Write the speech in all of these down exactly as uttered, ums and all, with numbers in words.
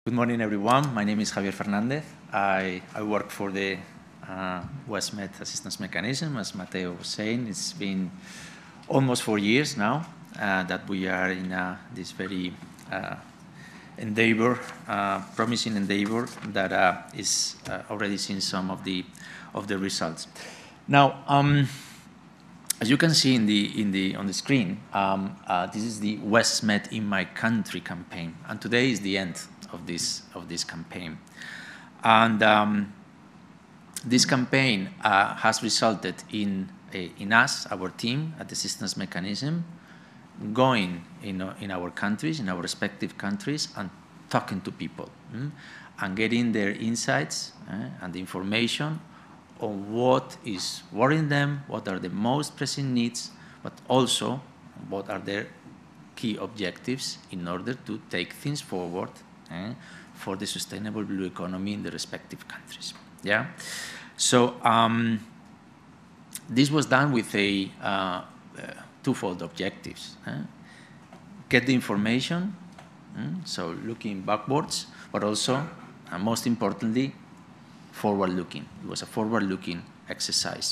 Good morning, everyone. My name is Javier Fernandez. I, I work for the uh, WestMed Assistance Mechanism. As Mateo was saying, it's been almost four years now uh, that we are in uh, this very uh, endeavor, uh, promising endeavor that uh, is uh, already seeing some of the of the results. Now, um, as you can see in the in the on the screen, um, uh, this is the WestMed In-My-Country Campaign, and today is the end of this of this campaign. And um, this campaign uh, has resulted in a, in us, our team at the Assistance Mechanism, going in in our countries, in our respective countries, and talking to people mm, and getting their insights uh, and the information on what is worrying them, what are the most pressing needs, but also what are their key objectives in order to take things forward eh, for the sustainable blue economy in the respective countries. Yeah. So um, this was done with a uh, uh, twofold objectives: eh? Get the information, mm, so looking backwards, but also, and most importantly, forward-looking. It was a forward-looking exercise.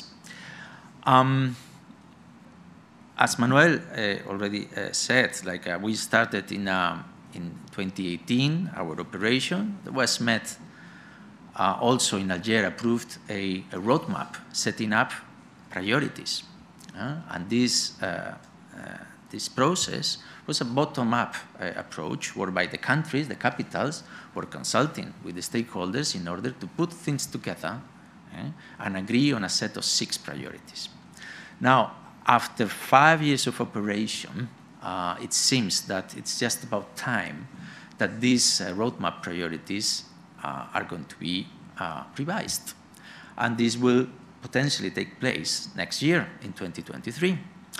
Um, as Manuel uh, already uh, said, like uh, we started in uh, in twenty eighteen our operation. The WestMed uh, also in Algeria approved a, a roadmap setting up priorities, uh, and this uh, uh, this process was a bottom-up uh, approach whereby the countries, the capitals, were consulting with the stakeholders in order to put things together eh, and agree on a set of six priorities. Now, after five years of operation, uh, it seems that it's just about time that these uh, roadmap priorities uh, are going to be uh, revised. And this will potentially take place next year in twenty twenty-three.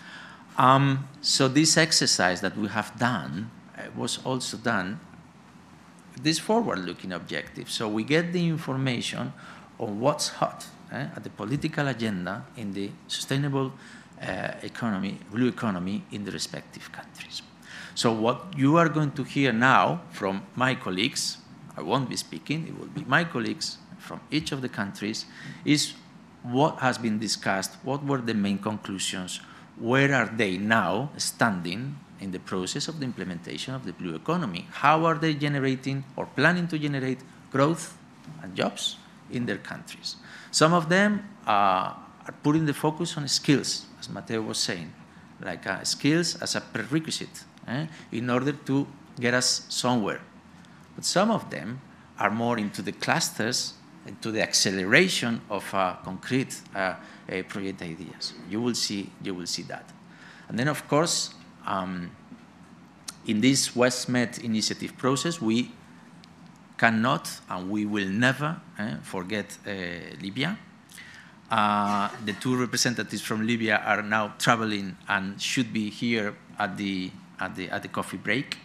Um, so this exercise that we have done uh, was also done with this forward-looking objective. So we get the information on what's hot eh, at the political agenda in the sustainable uh, economy, blue economy in the respective countries. So what you are going to hear now from my colleagues, I won't be speaking, it will be my colleagues from each of the countries, is what has been discussed, what were the main conclusions, where are they now standing in the process of the implementation of the blue economy? How are they generating or planning to generate growth and jobs in their countries? Some of them uh, are putting the focus on skills, as Mateo was saying, like uh, skills as a prerequisite eh, in order to get us somewhere. But some of them are more into the clusters, into the acceleration of uh, concrete uh, uh, project ideas. You will see, you will see that. And then, of course, um, in this WestMed initiative process, we cannot and we will never eh, forget uh, Libya. Uh, the two representatives from Libya are now traveling and should be here at the at the at the coffee break.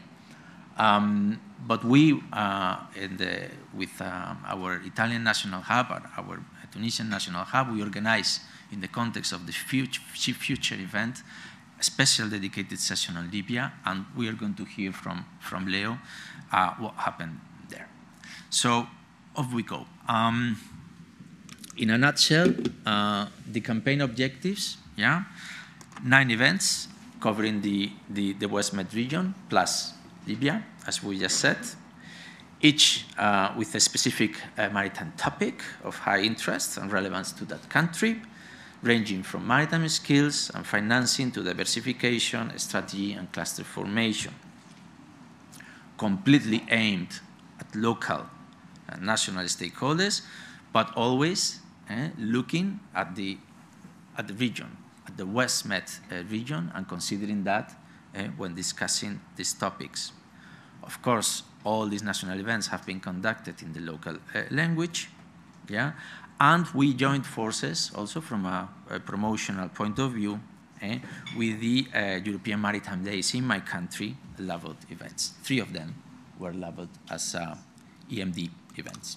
Um, but we, uh, in the, with uh, our Italian National Hub, our Tunisian National Hub, we organize in the context of the future, future event a special dedicated session on Libya, and we are going to hear from, from Leo uh, what happened there. So off we go. Um, in a nutshell, uh, the campaign objectives, yeah, nine events covering the, the, the WestMed region plus Libya, as we just said, each uh, with a specific uh, maritime topic of high interest and relevance to that country, ranging from maritime skills and financing to diversification, strategy, and cluster formation. Completely aimed at local and national stakeholders, but always eh, looking at the, at the region, at the WestMed uh, region, and considering that eh, when discussing these topics. Of course, all these national events have been conducted in the local uh, language, yeah, and we joined forces also from a, a promotional point of view eh, with the uh, European Maritime Days in my country labeled events. Three of them were labeled as uh, E M D events.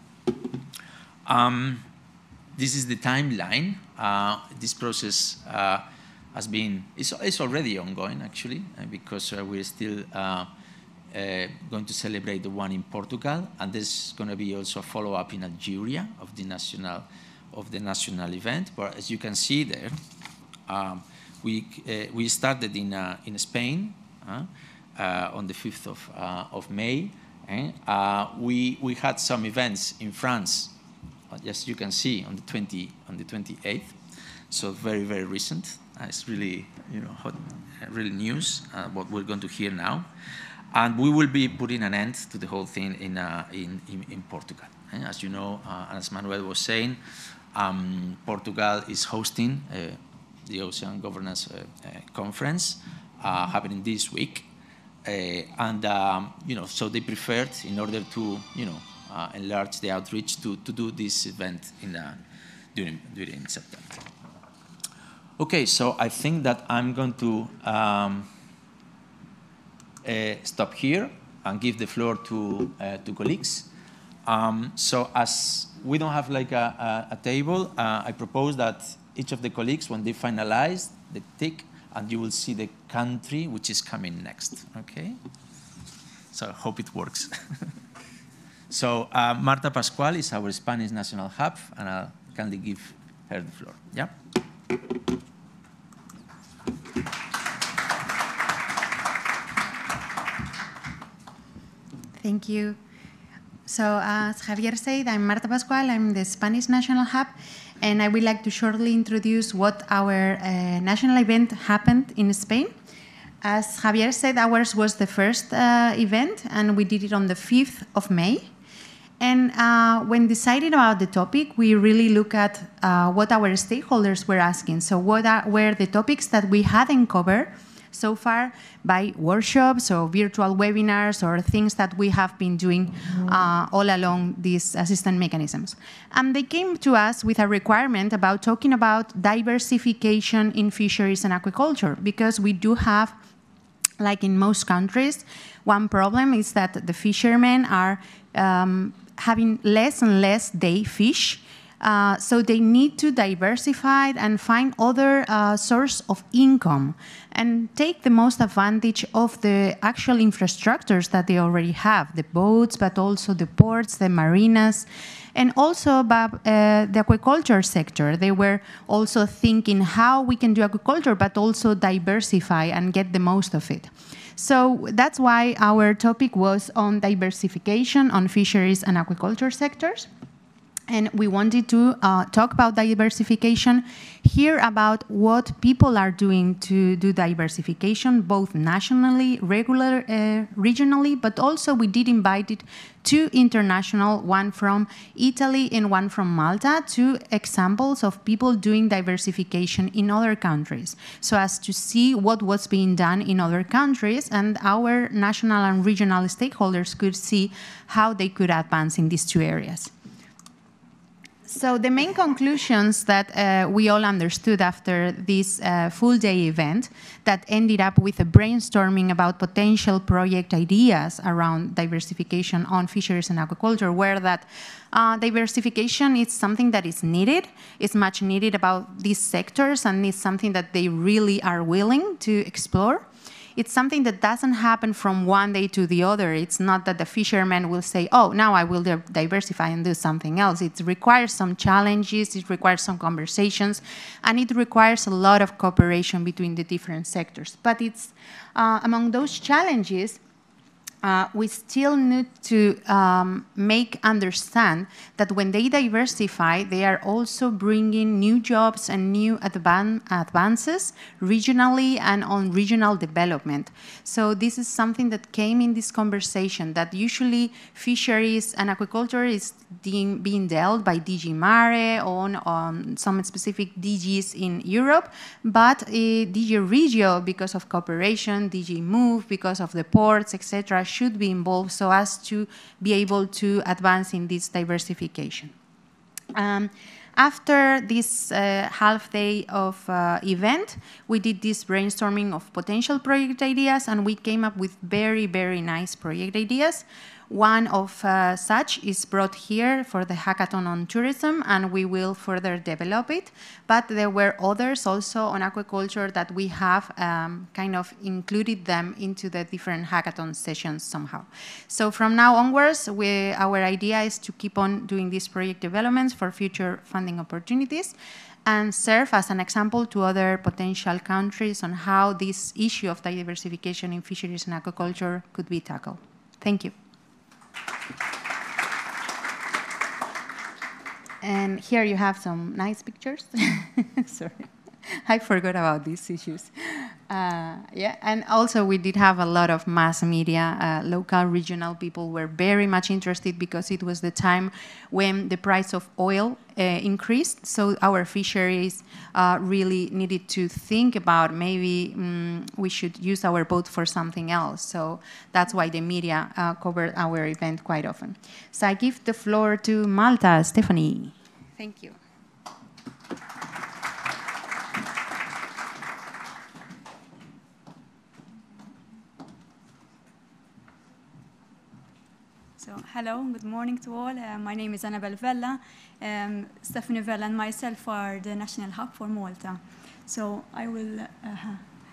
Um, this is the timeline. Uh, this process uh, has been, it's, it's already ongoing actually, uh, because uh, we're still uh, uh, going to celebrate the one in Portugal, and there's going to be also a follow-up in Algeria of the national of the national event. But as you can see there, um, we uh, we started in uh, in Spain uh, uh, on the fifth of uh, of May. Eh? Uh, we we had some events in France, as you can see, on the twenty on the twenty-eighth. So very very recent. Uh, it's really you know hot, uh, really news. Uh, what we're going to hear now. And we will be putting an end to the whole thing in, uh, in, in, in Portugal. And as you know, uh, as Manuel was saying, um, Portugal is hosting uh, the Ocean Governance uh, uh, Conference uh, happening this week. Uh, and, um, you know, so they preferred, in order to, you know, uh, enlarge the outreach, to, to do this event in, uh, during, during September. Okay, so I think that I'm going to um, Uh, stop here and give the floor to uh, to colleagues. Um, so as we don't have like a, a, a table, uh, I propose that each of the colleagues, when they finalize, they tick, and you will see the country which is coming next. Okay. So I hope it works. So uh, Marta Pascual is our Spanish national hub, and I'll kindly give her the floor. Yeah. Thank you. So as Javier said, I'm Marta Pascual. I'm the Spanish National Hub, and I would like to shortly introduce what our uh, national event happened in Spain. As Javier said, ours was the first uh, event, and we did it on the fifth of May. And uh, when deciding about the topic, we really look at uh, what our stakeholders were asking. So what are, were the topics that we hadn't covered so far by workshops or virtual webinars or things that we have been doing uh, all along these assistance mechanisms. And they came to us with a requirement about talking about diversification in fisheries and aquaculture, because we do have, like in most countries, one problem is that the fishermen are um, having less and less day fish. Uh, so they need to diversify and find other uh, source of income and take the most advantage of the actual infrastructures that they already have, the boats, but also the ports, the marinas, and also about uh, the aquaculture sector. They were also thinking how we can do aquaculture, but also diversify and get the most of it. So that's why our topic was on diversification on fisheries and aquaculture sectors. And we wanted to uh, talk about diversification, hear about what people are doing to do diversification, both nationally, regular, uh, regionally, but also we did invite two international, one from Italy and one from Malta, two examples of people doing diversification in other countries, so as to see what was being done in other countries, and our national and regional stakeholders could see how they could advance in these two areas. So the main conclusions that uh, we all understood after this uh, full-day event that ended up with a brainstorming about potential project ideas around diversification on fisheries and aquaculture were that uh, diversification is something that is needed. It's much needed about these sectors, and it's something that they really are willing to explore. It's something that doesn't happen from one day to the other. It's not that the fishermen will say, oh, now I will diversify and do something else. It requires some challenges, it requires some conversations, and it requires a lot of cooperation between the different sectors. But it's uh, among those challenges, Uh, we still need to um, make understand that when they diversify, they are also bringing new jobs and new advan advances regionally and on regional development. So this is something that came in this conversation, that usually fisheries and aquaculture is being, being dealt by D G Mare on, on some specific D Gs in Europe, but uh, D G Regio, because of cooperation, D G Move, because of the ports, et cetera, should be involved so as to be able to advance in this diversification. Um, After this uh, half day of uh, event, we did this brainstorming of potential project ideas, and we came up with very, very nice project ideas. One of uh, such is brought here for the hackathon on tourism, and we will further develop it. But there were others also on aquaculture that we have um, kind of included them into the different hackathon sessions somehow. So from now onwards, we, our idea is to keep on doing these project developments for future funding opportunities and serve as an example to other potential countries on how this issue of diversification in fisheries and aquaculture could be tackled. Thank you. And here you have some nice pictures. Sorry, I forgot about these issues. Uh, yeah, and also we did have a lot of mass media. Uh, local, regional people were very much interested because it was the time when the price of oil uh, increased. So our fisheries uh, really needed to think about maybe um, we should use our boat for something else. So that's why the media uh, covered our event quite often. So I give the floor to Malta, Stephanie. Thank you. So, hello, good morning to all. Uh, my name is Annabelle Vella. Um, Stephanie Vella and myself are the National Hub for Malta. So I will, uh,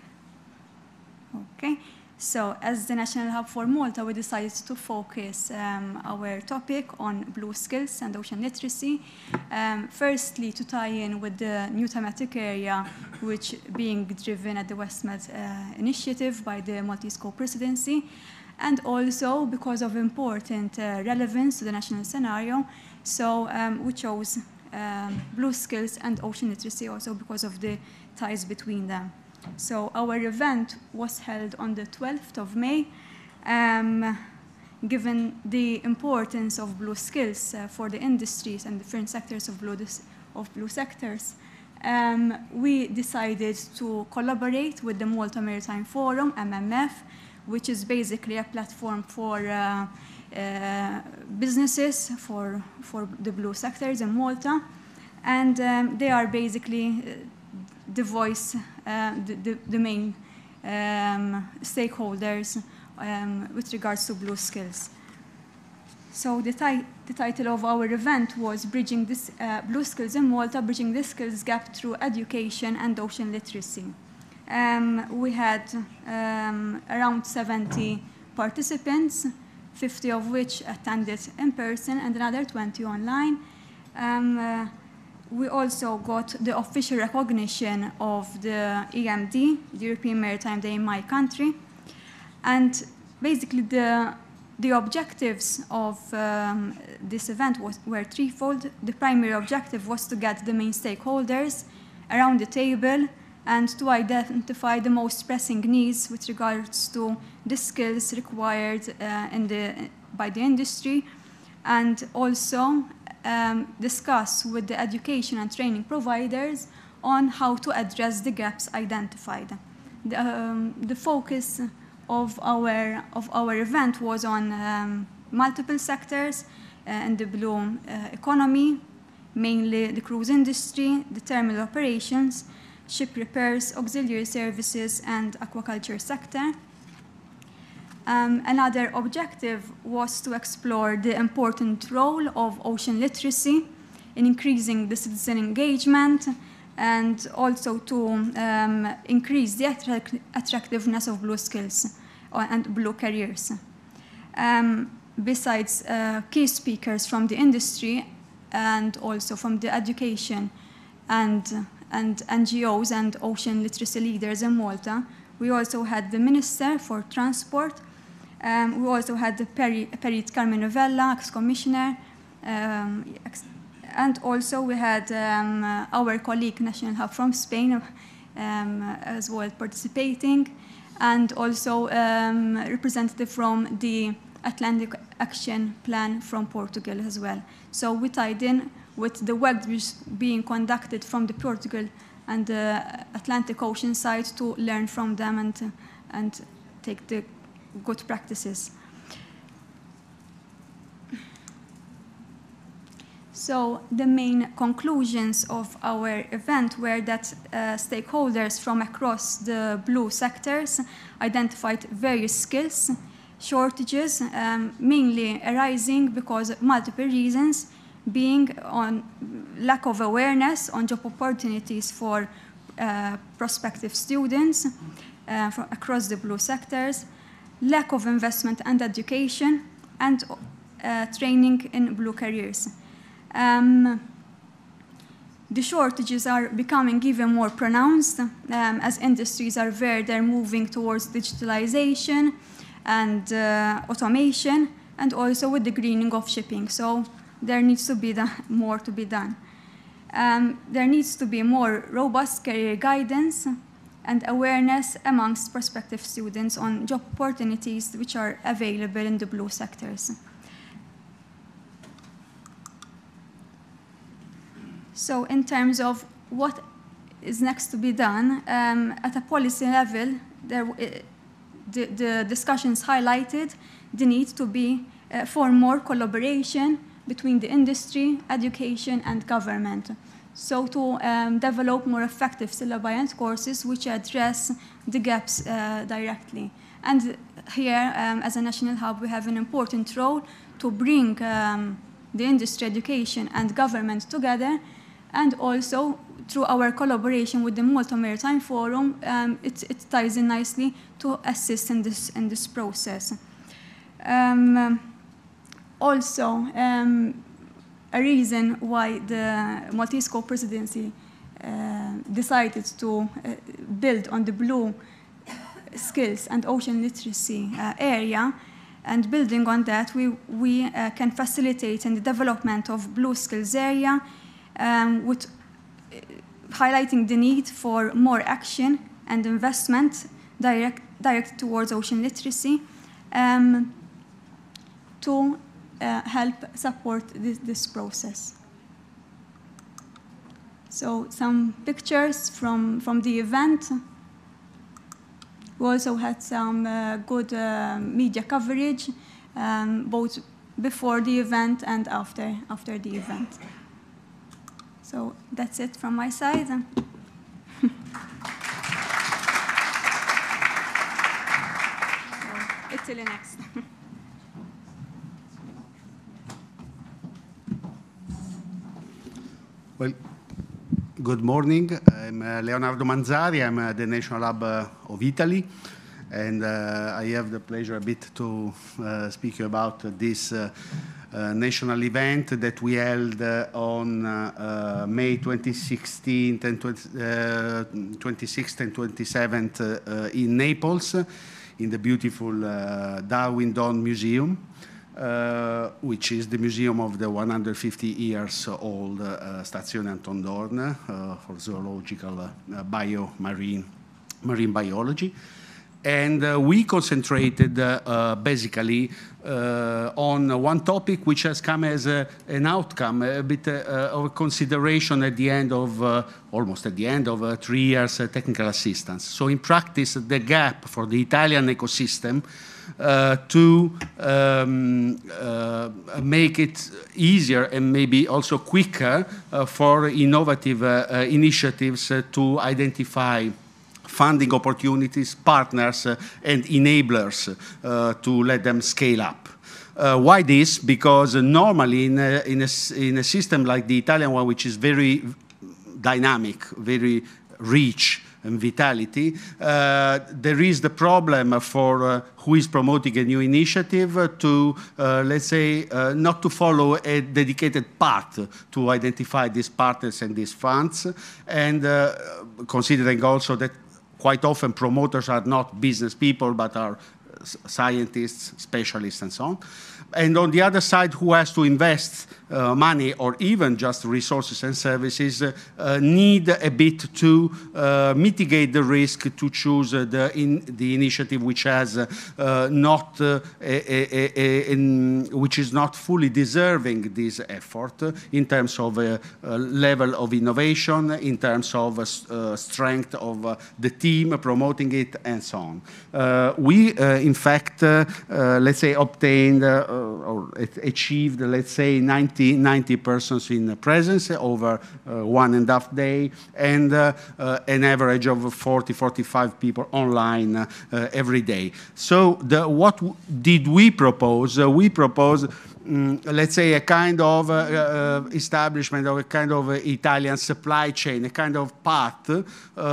okay. So as the National Hub for Malta, we decided to focus um, our topic on blue skills and ocean literacy. Um, firstly, to tie in with the new thematic area, which being driven at the WestMed uh, initiative by the Maltese co-presidency. And also because of important uh, relevance to the national scenario. So um, we chose um, blue skills and ocean literacy also because of the ties between them. So our event was held on the twelfth of May. Um, given the importance of blue skills uh, for the industries and different sectors of blue, of blue sectors, um, we decided to collaborate with the Malta Maritime Forum, M M F, which is basically a platform for uh, uh, businesses for, for the blue sectors in Malta. And um, they are basically the voice, uh, the, the, the main um, stakeholders um, with regards to blue skills. So the, ti the title of our event was Bridging this, uh, Blue Skills in Malta, Bridging the Skills Gap Through Education and Ocean Literacy. Um, we had um, around seventy participants, fifty of which attended in person and another twenty online. Um, uh, we also got the official recognition of the E M D, the European Maritime Day in My Country. And basically the, the objectives of um, this event was, were threefold. The primary objective was to get the main stakeholders around the table and to identify the most pressing needs with regards to the skills required uh, in the, by the industry, and also um, discuss with the education and training providers on how to address the gaps identified. The, um, the focus of our, of our event was on um, multiple sectors uh, in the blue uh, economy, mainly the cruise industry, the terminal operations, ship repairs, auxiliary services, and aquaculture sector. Um, another objective was to explore the important role of ocean literacy in increasing the citizen engagement and also to um, increase the attract attractiveness of blue skills and blue careers. Um, besides uh, key speakers from the industry and also from the education and and N G Os and ocean literacy leaders in Malta. We also had the Minister for Transport. Um, we also had the Peri Perit Carmen Novella, ex-commissioner. Um, ex and also we had um, uh, our colleague, National Hub from Spain, um, as well participating, and also um, representative from the Atlantic Action Plan from Portugal as well. So we tied in with the work being conducted from the Portugal and the Atlantic Ocean side to learn from them and, and take the good practices. So the main conclusions of our event were that uh, stakeholders from across the blue sectors identified various skills shortages, um, mainly arising because of multiple reasons, being on lack of awareness on job opportunities for uh, prospective students uh, from across the blue sectors, lack of investment and education, and uh, training in blue careers. Um, the shortages are becoming even more pronounced um, as industries are further moving towards digitalization and uh, automation, and also with the greening of shipping. So there needs to be the, more to be done. Um, there needs to be more robust career guidance and awareness amongst prospective students on job opportunities which are available in the blue sectors. So in terms of what is next to be done, um, at a policy level, there, the, the discussions highlighted the need to be uh, for more collaboration between the industry, education, and government. So to um, develop more effective syllabi and courses which address the gaps uh, directly. And here, um, as a national hub, we have an important role to bring um, the industry, education, and government together, and also through our collaboration with the Malta Maritime Forum, um, it, it ties in nicely to assist in this, in this process. Um, also, um, a reason why the Maltese co-presidency uh, decided to uh, build on the blue skills and ocean literacy uh, area, and building on that, we, we uh, can facilitate in the development of blue skills area um, with uh, highlighting the need for more action and investment direct, direct towards ocean literacy um, to Uh, help support this, this process. So some pictures from, from the event. We also had some uh, good uh, media coverage, um, both before the event and after, after the event. So that's it from my side. Italy next. Well, good morning. I'm uh, Leonardo Manzari. I'm uh, the National Hub uh, of Italy. And uh, I have the pleasure a bit to uh, speak about uh, this uh, uh, national event that we held uh, on uh, uh, May twenty-sixth and twenty-sixth and twenty-seventh uh, uh, in Naples, in the beautiful uh, Darwin Dawn Museum. Uh, which is the museum of the one hundred fifty years old uh, Stazione Anton Dohrn uh, for zoological uh, bio marine marine biology. And uh, we concentrated uh, uh, basically uh, on one topic which has come as a, an outcome, a bit uh, of a consideration at the end of, uh, almost at the end of uh, three years uh, technical assistance. So in practice, the gap for the Italian ecosystem Uh, to um, uh, make it easier and maybe also quicker uh, for innovative uh, uh, initiatives uh, to identify funding opportunities, partners, uh, and enablers uh, to let them scale up. Uh, why this? Because uh, normally in a, in, a, in a system like the Italian one, which is very dynamic, very rich, and vitality, uh, there is the problem for uh, who is promoting a new initiative uh, to, uh, let's say, uh, not to follow a dedicated path to identify these partners and these funds, and uh, considering also that quite often promoters are not business people, but are scientists, specialists, and so on. And on the other side, who has to invest uh, money or even just resources and services uh, uh, need a bit to uh, mitigate the risk to choose uh, the, in, the initiative which has uh, uh, not, uh, a, a, a, in, which is not fully deserving this effort uh, in terms of uh, uh, level of innovation, in terms of uh, uh, strength of uh, the team promoting it, and so on. Uh, we, uh, in fact, uh, uh, let's say, obtained uh, or achieved, let's say, ninety ninety persons in presence over uh, one and a half day, and uh, uh, an average of forty, forty-five people online uh, uh, every day. So the, what did we propose? Uh, we proposed Mm, let's say, a kind of uh, uh, establishment of a kind of uh, Italian supply chain, a kind of path uh,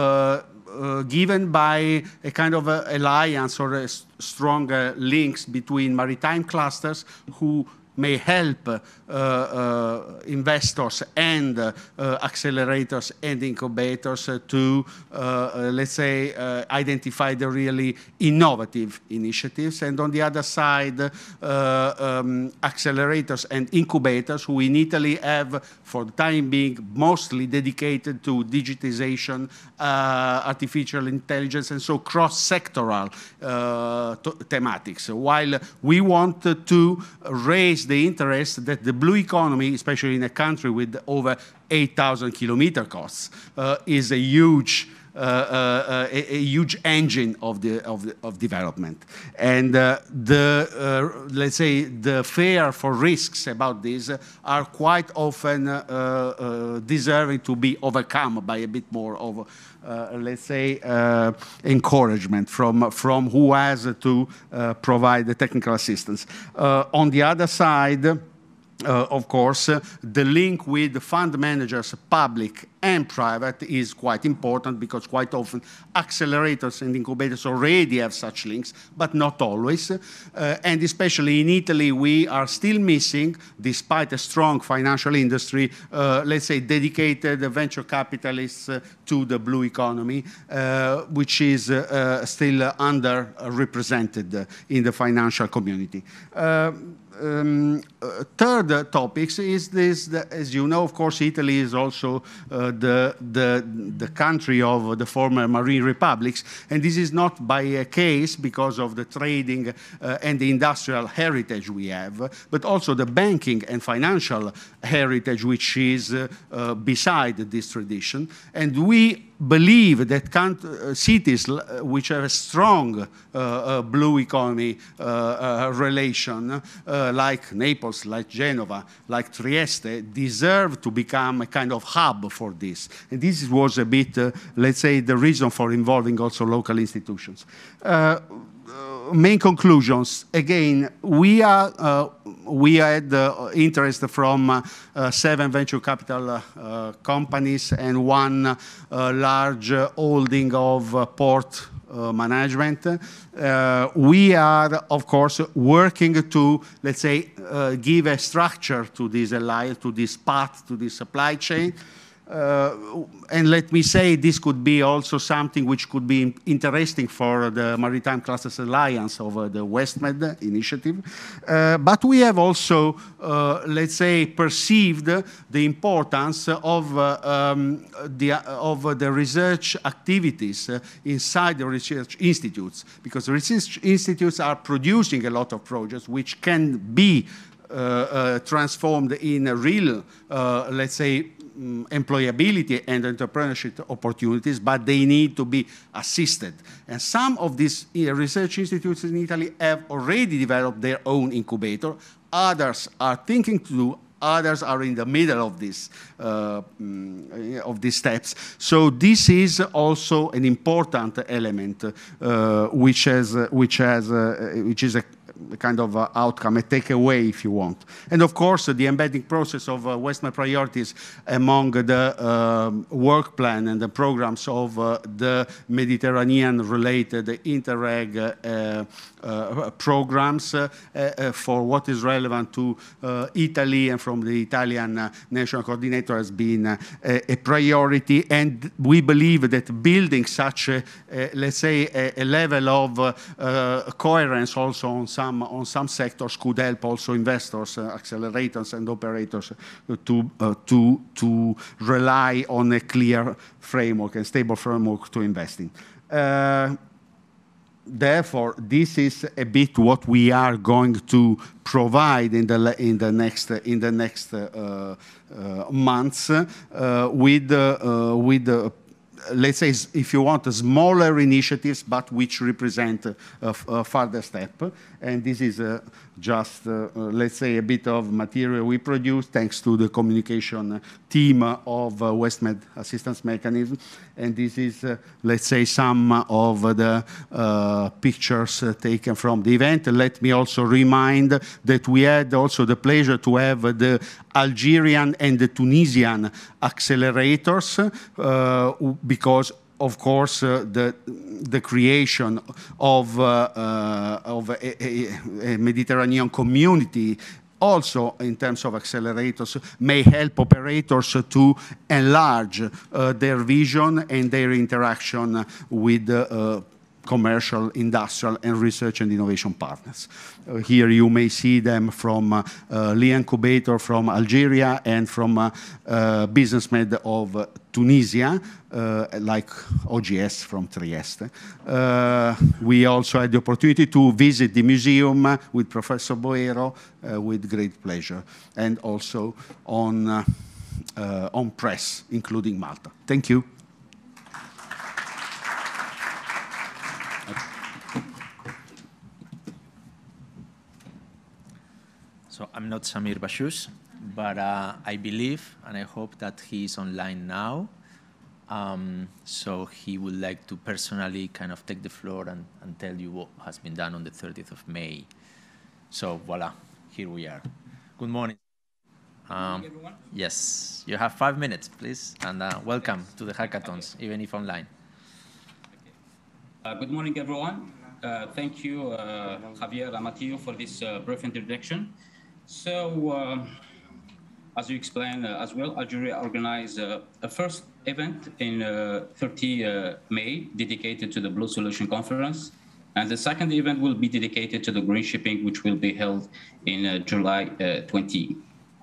uh, given by a kind of uh, alliance or a stronger links between maritime clusters who may help uh, uh, investors and uh, uh, accelerators and incubators uh, to, uh, uh, let's say, uh, identify the really innovative initiatives. And on the other side, uh, um, accelerators and incubators who in Italy have, for the time being, mostly dedicated to digitization, uh, artificial intelligence, and so cross-sectoral uh, thematics. While we want to raise the interest that the blue economy, especially in a country with over eight thousand kilometer costs, uh, is a huge, uh, uh, a, a huge engine of the of, the, of development. And uh, the uh, let's say the fear for risks about this are quite often uh, uh, deserving to be overcome by a bit more of, uh, let's say, uh, encouragement from from who has to uh, provide the technical assistance. Uh, on the other side, Uh, of course, uh, the link with the fund managers, public and private, is quite important, because quite often accelerators and incubators already have such links, but not always. Uh, and especially in Italy, we are still missing, despite a strong financial industry, uh, let's say, dedicated venture capitalists uh, to the blue economy, uh, which is uh, uh, still uh, underrepresented uh, in the financial community. Uh, Um, uh, third uh, topics is this, the, as you know, of course, Italy is also uh, the, the, the country of the former marine republics, and this is not by a case because of the trading uh, and the industrial heritage we have, but also the banking and financial heritage which is uh, uh, beside this tradition. And we believe that uh, cities which have a strong uh, uh, blue economy uh, uh, relation, uh, like Naples, like Genova, like Trieste, deserve to become a kind of hub for this. And this was a bit, uh, let's say, the reason for involving also local institutions. Uh, Main conclusions, again, we are uh, we had uh, interest from uh, uh, seven venture capital uh, companies and one uh, large uh, holding of uh, port uh, management. Uh, we are, of course, working to, let's say, uh, give a structure to this alliance, to this path, to this supply chain. Uh, and let me say, this could be also something which could be interesting for the Maritime Clusters Alliance of uh, the WestMed initiative. Uh, but we have also, uh, let's say, perceived the importance of, uh, um, the, uh, of the research activities uh, inside the research institutes, because research institutes are producing a lot of projects which can be uh, uh, transformed in a real, uh, let's say, Um, employability and entrepreneurship opportunities, but they need to be assisted. And some of these uh, research institutes in Italy have already developed their own incubator. Others are thinking to do. Others are in the middle of this uh, um, of these steps. So this is also an important element, uh, which has uh, which has uh, which is a kind of uh, outcome, a takeaway, if you want. And of course, uh, the embedding process of uh, WestMed priorities among the um, work plan and the programs of uh, the Mediterranean-related Interreg uh, uh, programs uh, uh, for what is relevant to uh, Italy, and from the Italian uh, national coordinator has been uh, a, a priority. And we believe that building such, a, a, let's say, a, a level of uh, uh, coherence also on some on some sectors could help also investors, uh, accelerators and operators uh, to, uh, to, to rely on a clear framework and stable framework to invest in. Uh, Therefore, this is a bit what we are going to provide in the in the next in the next uh, uh, months uh, with uh, with. Uh, let's say, if you want, smaller initiatives, but which represent a, a further step. And this is uh, just, uh, uh, let's say, a bit of material we produce thanks to the communication team of uh, WestMed Assistance Mechanism. And this is, uh, let's say, some of the uh, pictures uh, taken from the event. Let me also remind that we had also the pleasure to have the Algerian and the Tunisian accelerators uh, because of course, uh, the, the creation of, uh, uh, of a, a, a Mediterranean community also in terms of accelerators may help operators to enlarge uh, their vision and their interaction with uh, commercial, industrial, and research and innovation partners. Uh, here you may see them from uh, uh, Lee Incubator from Algeria and from uh, uh, BusinessMed of uh, Tunisia, uh, like O G S from Trieste. Uh, we also had the opportunity to visit the museum uh, with Professor Boero uh, with great pleasure, and also on, uh, uh, on press, including Malta. Thank you. So I'm not Samir Bashoush, but uh, I believe, and I hope that he is online now. Um, so he would like to personally kind of take the floor and, and tell you what has been done on the thirtieth of May. So voila, here we are. Good morning. Um, Good morning, everyone. Yes, you have five minutes, please, and uh, welcome to the hackathons, okay. Even if online. Okay. Uh, good morning, everyone. Uh, thank you, uh, Javier and Matteo, for this uh, brief introduction. So, um, as you explained uh, as well, Algeria organized uh, a first event in uh, thirtieth of May dedicated to the Blue Solution Conference. And the second event will be dedicated to the green shipping, which will be held in uh, July uh, twentieth.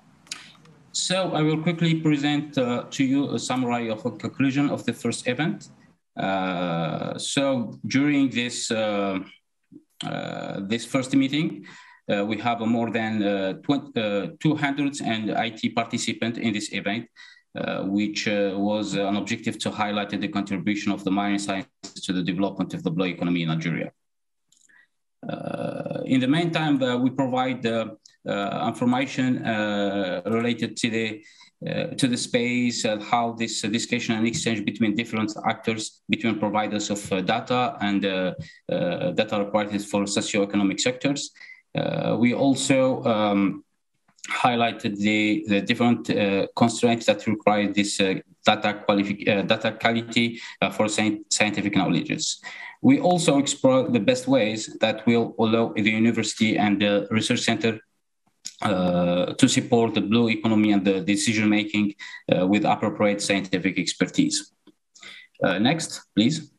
So I will quickly present uh, to you a summary of a conclusion of the first event. Uh, so during this, uh, uh, this first meeting, Uh, we have uh, more than uh, two hundred I T participants in this event, uh, which uh, was an objective to highlight the contribution of the marine sciences to the development of the blue economy in Algeria. Uh, in the meantime, uh, we provide uh, uh, information uh, related to the uh, to the space, uh, how this uh, discussion and exchange between different actors, between providers of uh, data and uh, uh, data required for socioeconomic sectors. Uh, we also um, highlighted the, the different uh, constraints that require this uh, data, uh, data quality uh, for scientific knowledges. We also explore the best ways that will allow the university and the research center uh, to support the blue economy and the decision-making uh, with appropriate scientific expertise. Uh, next, please.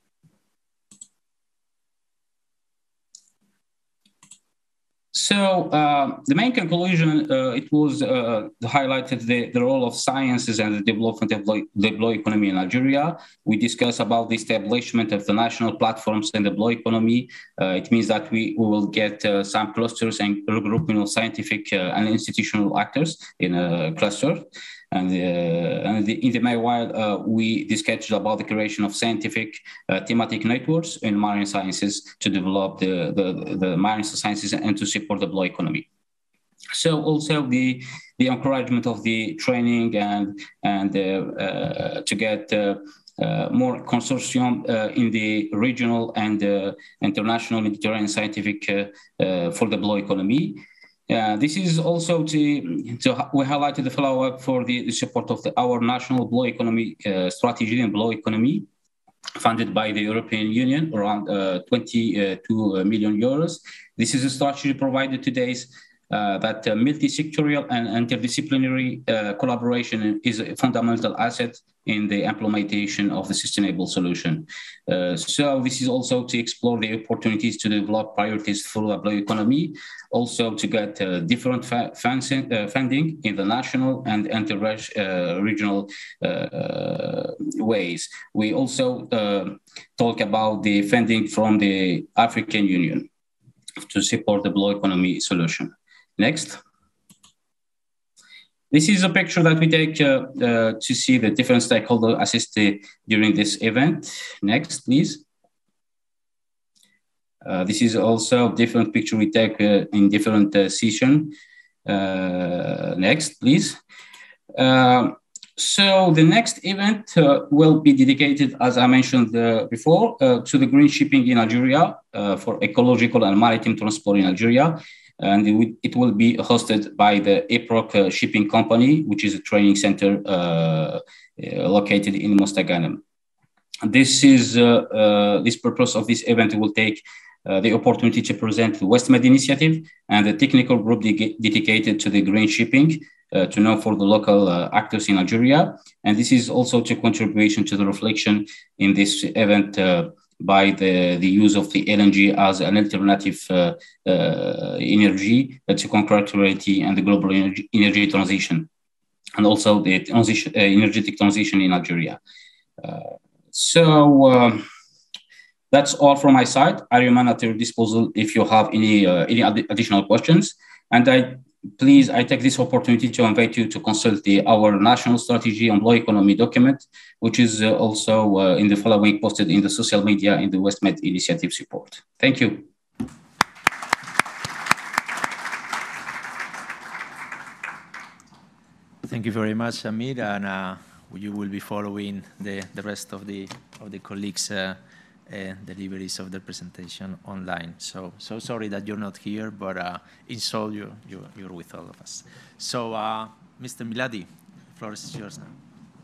So uh, the main conclusion, uh, it was uh, highlighted the, the role of sciences and the development of the blue economy in Algeria. We discussed about the establishment of the national platforms in the blue economy. Uh, it means that we, we will get uh, some clusters and regrouping of scientific uh, and institutional actors in a cluster. And, uh, and the, in the meanwhile, uh, we discussed about the creation of scientific uh, thematic networks in marine sciences to develop the, the, the marine sciences and to support the blue economy. So also the, the encouragement of the training and, and uh, uh, to get uh, uh, more consortium uh, in the regional and uh, international Mediterranean scientific uh, uh, for the blue economy. Uh, this is also to, to we highlighted the follow-up for the, the support of the, our national blue economy uh, strategy and blue economy, funded by the European Union, around uh, twenty-two million euros. This is a strategy provided today uh, that uh, multi-sectorial and interdisciplinary uh, collaboration is a fundamental asset in the implementation of the sustainable solution. Uh, so this is also to explore the opportunities to develop priorities for the blue economy, also to get uh, different fa funding, uh, funding in the national and inter-regional uh, uh, ways. We also uh, talk about the funding from the African Union to support the blue economy solution. Next. This is a picture that we take uh, uh, to see the different stakeholders assisted during this event. Next, please. Uh, this is also different picture we take uh, in different uh, session. Uh, next, please. Uh, so the next event uh, will be dedicated, as I mentioned uh, before, uh, to the green shipping in Algeria uh, for ecological and maritime transport in Algeria. And it, it will be hosted by the A P R O C uh, shipping company, which is a training center uh, uh, located in Mostaganem. This is uh, uh, this purpose of this event will take Uh, the opportunity to present the WestMed initiative and the technical group de dedicated to the green shipping uh, to know for the local uh, actors in Algeria. And this is also to contribution to the reflection in this event uh, by the, the use of the L N G as an alternative uh, uh, energy uh, to concurrency and the global energy, energy transition, and also the transition, uh, energetic transition in Algeria. Uh, so, um, That's all from my side. I remain at your disposal if you have any uh, any ad additional questions. And I please, I take this opportunity to invite you to consult the our national strategy on blue economy document, which is uh, also uh, in the following posted in the social media in the WestMed initiative support. Thank you. Thank you very much, Amir, and uh, you will be following the the rest of the of the colleagues. Uh, Uh, deliveries of the presentation online. So, so sorry that you're not here, but uh, in Seoul, you're, you're, you're with all of us. So, uh, Mister Miladi, the floor is yours now.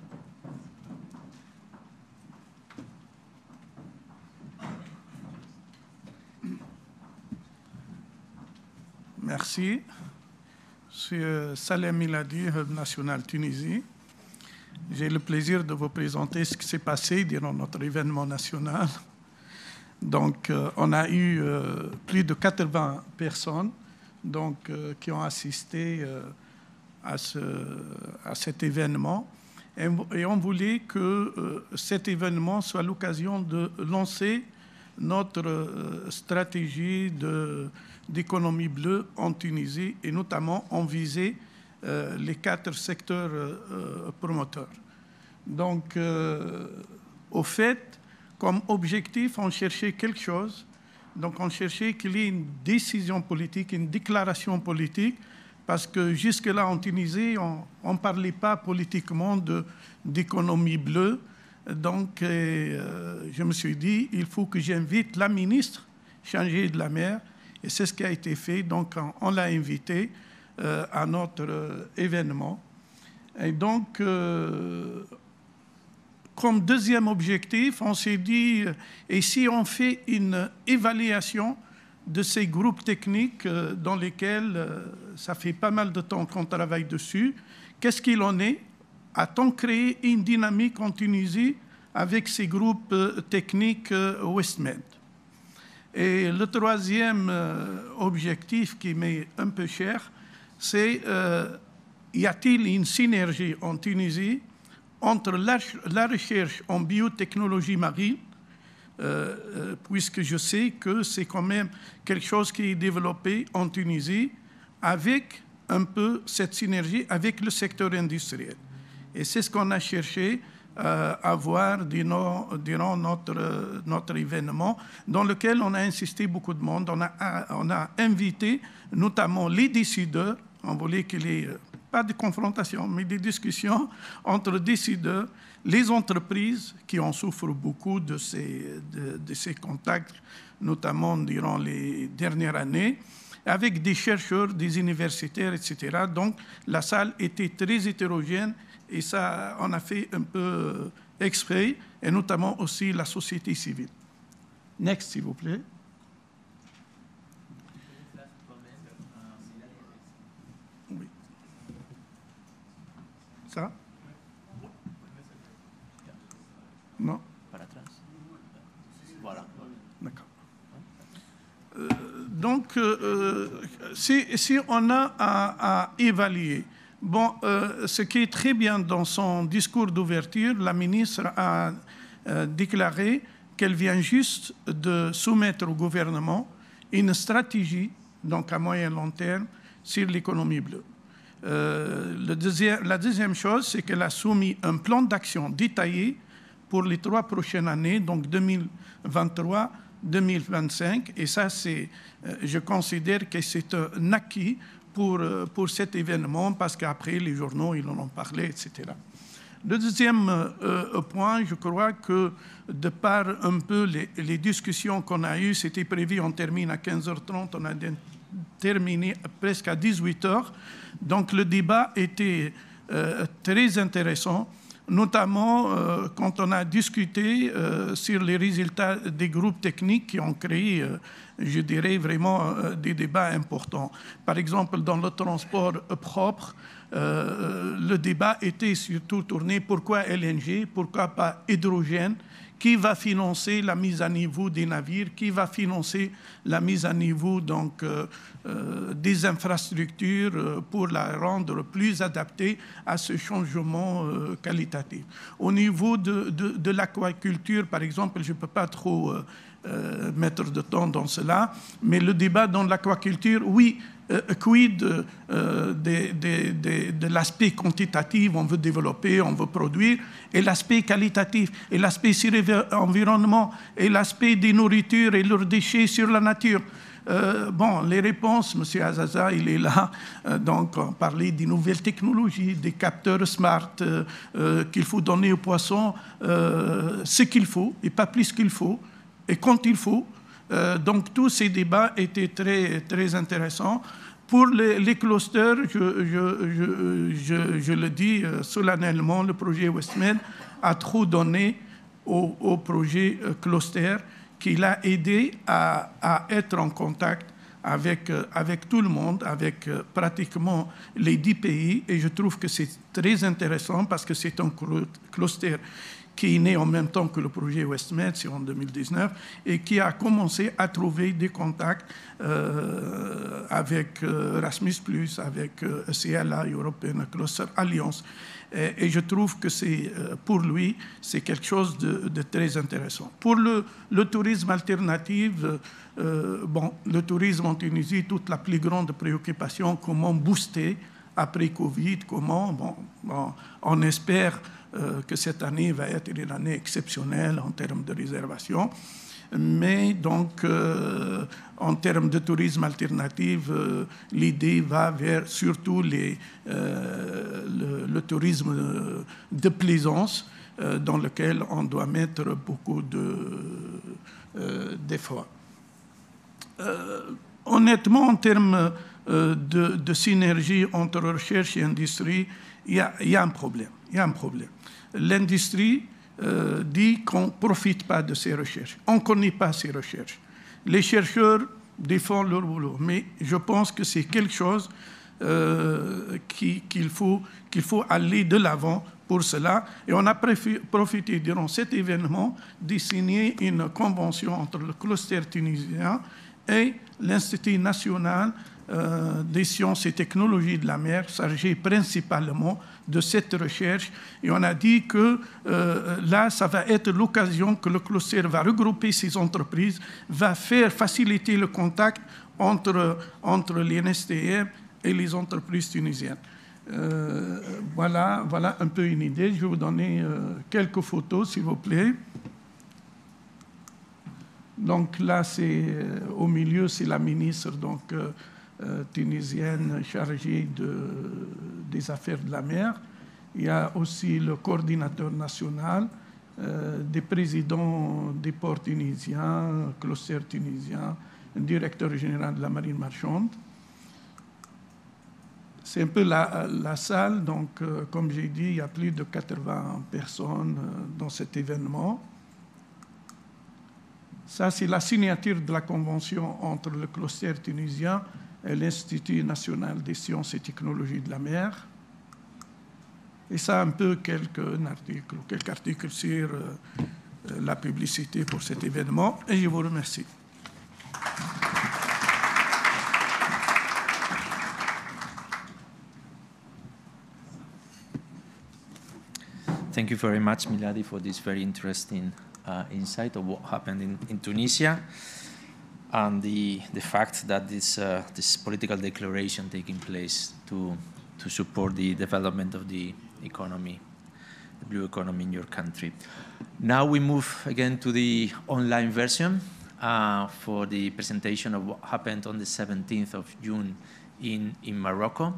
Merci. Je suis Salem Miladi, Hub National Tunisie. J'ai le plaisir de vous présenter ce qui s'est passé durant notre événement national. Donc, euh, on a eu euh, plus de quatre-vingts personnes donc, euh, qui ont assisté euh, à, ce, à cet événement. Et, et on voulait que euh, cet événement soit l'occasion de lancer notre euh, stratégie d'économie bleue en Tunisie, et notamment en viser euh, les quatre secteurs euh, promoteurs. Donc, euh, au fait, comme objectif, on cherchait quelque chose. Donc, on cherchait qu'il y ait une décision politique, une déclaration politique, parce que jusque-là, en Tunisie, on ne parlait pas politiquement d'économie bleue. Donc, euh, je me suis dit, il faut que j'invite la ministre chargée de la mer, et c'est ce qui a été fait. Donc, on, on l'a invité euh, à notre euh, événement. Et donc, euh, comme deuxième objectif, on s'est dit, et si on fait une évaluation de ces groupes techniques dans lesquels ça fait pas mal de temps qu'on travaille dessus, qu'est-ce qu'il en est? A-t-on créé une dynamique en Tunisie avec ces groupes techniques WestMed? Et le troisième objectif qui m'est un peu cher, c'est euh, y a-t-il une synergie en Tunisie entre la, la recherche en biotechnologie marine, euh, euh, puisque je sais que c'est quand même quelque chose qui est développé en Tunisie, avec un peu cette synergie avec le secteur industriel. Et c'est ce qu'on a cherché euh, à voir durant, durant notre, notre événement, dans lequel on a insisté beaucoup de monde. On a, on a invité notamment les décideurs. On voulait qu'il y ait pas de confrontation, mais des discussions entre décideurs, les entreprises qui en souffrent beaucoup de ces, de, de ces contacts, notamment durant les dernières années, avec des chercheurs, des universitaires, et cetera. Donc, la salle était très hétérogène, et ça, on a fait un peu exprès, et notamment aussi la société civile. Next, s'il vous plaît. Ça? Non? Voilà. D'accord. Euh, donc, euh, si, si on a à, à évaluer, bon, euh, ce qui est très bien dans son discours d'ouverture, la ministre a euh, déclaré qu'elle vient juste de soumettre au gouvernement une stratégie, donc à moyen long terme, sur l'économie bleue. Euh, le deuxième, la deuxième chose, c'est qu'elle a soumis un plan d'action détaillé pour les trois prochaines années, donc deux mille vingt-trois deux mille vingt-cinq. Et ça, c'est, je considère que c'est un acquis pour, pour cet événement, parce qu'après, les journaux, ils en ont parlé, et cetera. Le deuxième euh, point, je crois que de par un peu les, les discussions qu'on a eues, c'était prévu, on termine à quinze heures trente, on a terminé presque à dix-huit heures. Donc le débat était euh, très intéressant, notamment euh, quand on a discuté euh, sur les résultats des groupes techniques qui ont créé, euh, je dirais, vraiment euh, des débats importants. Par exemple, dans le transport propre, euh, le débat était surtout tourné pourquoi L N G, pourquoi pas hydrogène, qui va financer la mise à niveau des navires, qui va financer la mise à niveau donc, euh, euh, des infrastructures euh, pour la rendre plus adaptée à ce changement euh, qualitatif. Au niveau de, de, de l'aquaculture, par exemple, je ne peux pas trop euh, euh, mettre de temps dans cela, mais le débat dans l'aquaculture, oui, Euh, quid euh, de, de, de, de l'aspect quantitatif, on veut développer, on veut produire, et l'aspect qualitatif, et l'aspect sur l'environnement, et l'aspect des nourritures et leurs déchets sur la nature. Euh, bon, les réponses, M. Azaza, il est là, euh, donc on parlait des nouvelles technologies, des capteurs smart, euh, euh, qu'il faut donner aux poissons euh, ce qu'il faut, et pas plus qu'il faut, et quand il faut. Euh, donc tous ces débats étaient très, très intéressants. Pour les, les clusters, je, je, je, je, je le dis euh, solennellement, le projet WestMed a trop donné au, au projet euh, cluster, qui l'a aidé à, à être en contact avec, euh, avec tout le monde, avec euh, pratiquement les dix pays. Et je trouve que c'est très intéressant parce que c'est un cluster qui est né en même temps que le projet WestMed, c'est en deux mille dix-neuf, et qui a commencé à trouver des contacts euh, avec euh, Erasmus plus, avec euh, E C L A, European Cluster Alliance. Et, et je trouve que c'est, euh, pour lui, c'est quelque chose de, de très intéressant. Pour le, le tourisme alternatif, euh, bon, le tourisme en Tunisie, toute la plus grande préoccupation, comment booster après Covid, comment, bon, bon on espère Euh, que cette année va être une année exceptionnelle en termes de réservation. Mais donc, euh, en termes de tourisme alternatif, euh, l'idée va vers surtout les, euh, le, le tourisme de plaisance, euh, dans lequel on doit mettre beaucoup de, euh, d'efforts. Euh, honnêtement, en termes euh, de, de synergie entre recherche et industrie, il y a, y a un problème. Il y a un problème. L'industrie euh, dit qu'on ne profite pas de ces recherches. On ne connaît pas ces recherches. Les chercheurs défendent leur boulot, mais je pense que c'est quelque chose euh, qui, qu'il faut, qu'il faut aller de l'avant pour cela. Et on a profité durant cet événement de signer une convention entre le cluster tunisien et l'Institut national Euh, des sciences et technologies de la mer, chargé principalement de cette recherche. Et on a dit que euh, là, ça va être l'occasion que le cluster va regrouper ces entreprises, va faire faciliter le contact entre, entre les N S T M et les entreprises tunisiennes. Euh, voilà, voilà un peu une idée. Je vais vous donner euh, quelques photos, s'il vous plaît. Donc là, c'est euh, au milieu, c'est la ministre, donc euh, Euh, tunisienne chargée de, des affaires de la mer. Il y a aussi le coordinateur national, euh, des présidents des ports tunisiens, cluster tunisien, un directeur général de la marine marchande. C'est un peu la, la salle, donc euh, comme j'ai dit, il y a plus de quatre-vingts personnes euh, dans cet événement. Ça, c'est la signature de la convention entre le cluster tunisien et l'Institut national des sciences et technologies de la mer. Et ça, un peu quelques articles, quelques articles sur euh, la publicité pour cet événement. Et je vous remercie. Thank you very much, Miladi, for this very interesting uh, insight of what happened in, in Tunisia. And the, the fact that this, uh, this political declaration taking place to, to support the development of the economy, the blue economy in your country. Now we move again to the online version. uh, for the presentation of what happened on the seventeenth of June in, in Morocco.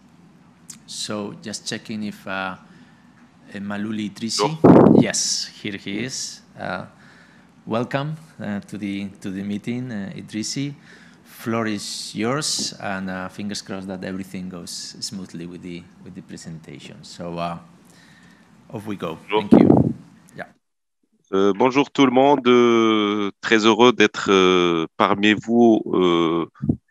So just checking if uh, Malouli Idrissi, yes, here he is. Uh, welcome uh, to the to the meeting, uh, Idrissi. Floor is yours, and uh, fingers crossed that everything goes smoothly with the with the presentation. So uh, off we go. Bonjour. Thank you. Yeah. Euh, bonjour tout le monde. Euh, très heureux d'être euh, parmi vous euh,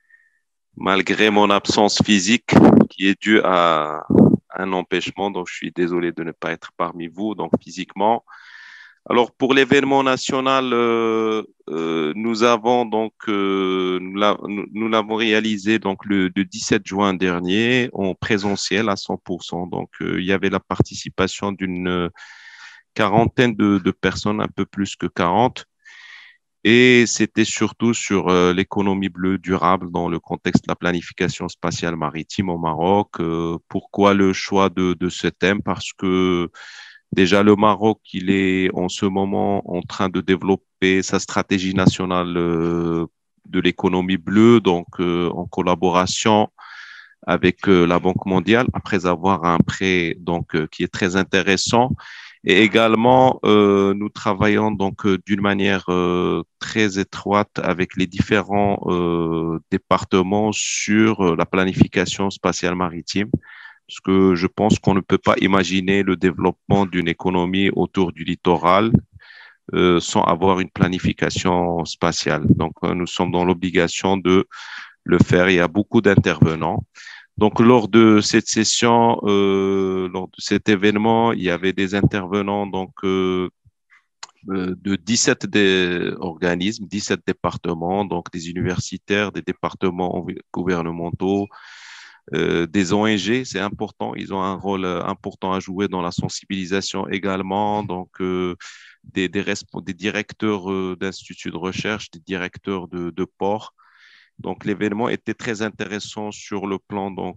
malgré mon absence physique qui est due à un empêchement. Donc, je suis désolé de ne pas être parmi vous, donc physiquement. Alors, pour l'événement national, euh, euh, nous avons donc euh, nous l'avons réalisé donc le, le dix-sept juin dernier en présentiel à cent pour cent. Donc, euh, il y avait la participation d'une quarantaine de, de personnes, un peu plus que quarante. Et c'était surtout sur euh, l'économie bleue durable dans le contexte de la planification spatiale maritime au Maroc. Euh, pourquoi le choix de, de ce thème? Parce que déjà le Maroc, il est en ce moment en train de développer sa stratégie nationale euh, de l'économie bleue, donc euh, en collaboration avec euh, la Banque mondiale, après avoir un prêt donc euh, qui est très intéressant. Et également, euh, nous travaillons donc euh, d'une manière euh, très étroite avec les différents euh, départements sur euh, la planification spatiale maritime, parce que je pense qu'on ne peut pas imaginer le développement d'une économie autour du littoral euh, sans avoir une planification spatiale. Donc, euh, nous sommes dans l'obligation de le faire. Il y a beaucoup d'intervenants. Donc, lors de cette session, euh, lors de cet événement, il y avait des intervenants donc, euh, de dix-sept des organismes, dix-sept départements, donc des universitaires, des départements gouvernementaux, euh, des O N G, c'est important. Ils ont un rôle important à jouer dans la sensibilisation également. Donc, euh, des, des, des directeurs euh, d'instituts de recherche, des directeurs de, de ports. Donc, l'événement était très intéressant sur le plan, donc,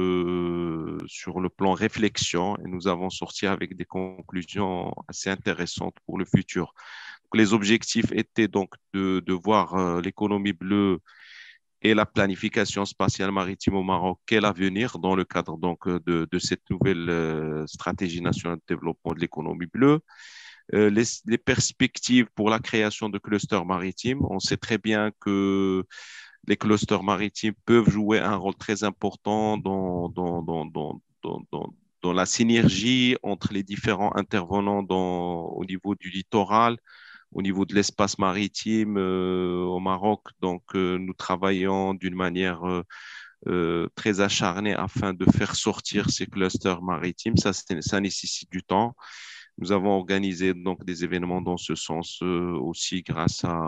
euh, sur le plan réflexion, et nous avons sorti avec des conclusions assez intéressantes pour le futur. Donc, les objectifs étaient donc de, de voir euh, l'économie bleue et la planification spatiale maritime au Maroc, quel avenir dans le cadre donc, de, de cette nouvelle euh, stratégie nationale de développement de l'économie bleue. Euh, les, les perspectives pour la création de clusters maritimes. On sait très bien que les clusters maritimes peuvent jouer un rôle très important dans, dans, dans, dans, dans, dans, dans la synergie entre les différents intervenants dans, au niveau du littoral, au niveau de l'espace maritime euh, au Maroc. Donc, euh, nous travaillons d'une manière euh, euh, très acharnée afin de faire sortir ces clusters maritimes. Ça, ça nécessite du temps. Nous avons organisé donc des événements dans ce sens euh, aussi grâce à,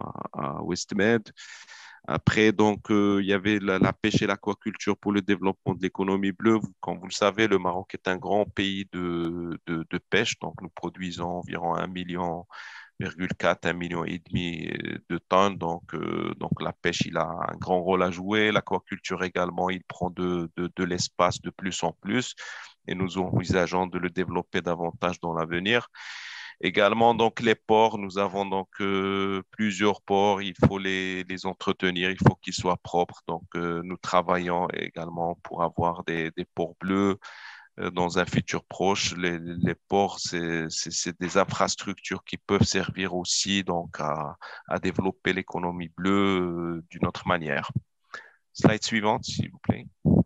à Westmed. Après, donc, euh, il y avait la, la pêche et l'aquaculture pour le développement de l'économie bleue. Comme vous le savez, le Maroc est un grand pays de, de, de pêche. Donc, nous produisons environ un million virgule quatre, un million et demi de tonnes. Donc, euh, donc, la pêche, il a un grand rôle à jouer. L'aquaculture également, il prend de, de, de l'espace de plus en plus. Et nous envisageons de le développer davantage dans l'avenir. Également, donc, les ports, nous avons donc euh, plusieurs ports, il faut les, les entretenir, il faut qu'ils soient propres. Donc, euh, nous travaillons également pour avoir des, des ports bleus euh, dans un futur proche. Les, les ports, c'est, c'est, c'est des infrastructures qui peuvent servir aussi donc, à, à développer l'économie bleue euh, d'une autre manière. Slide suivante, s'il vous plaît.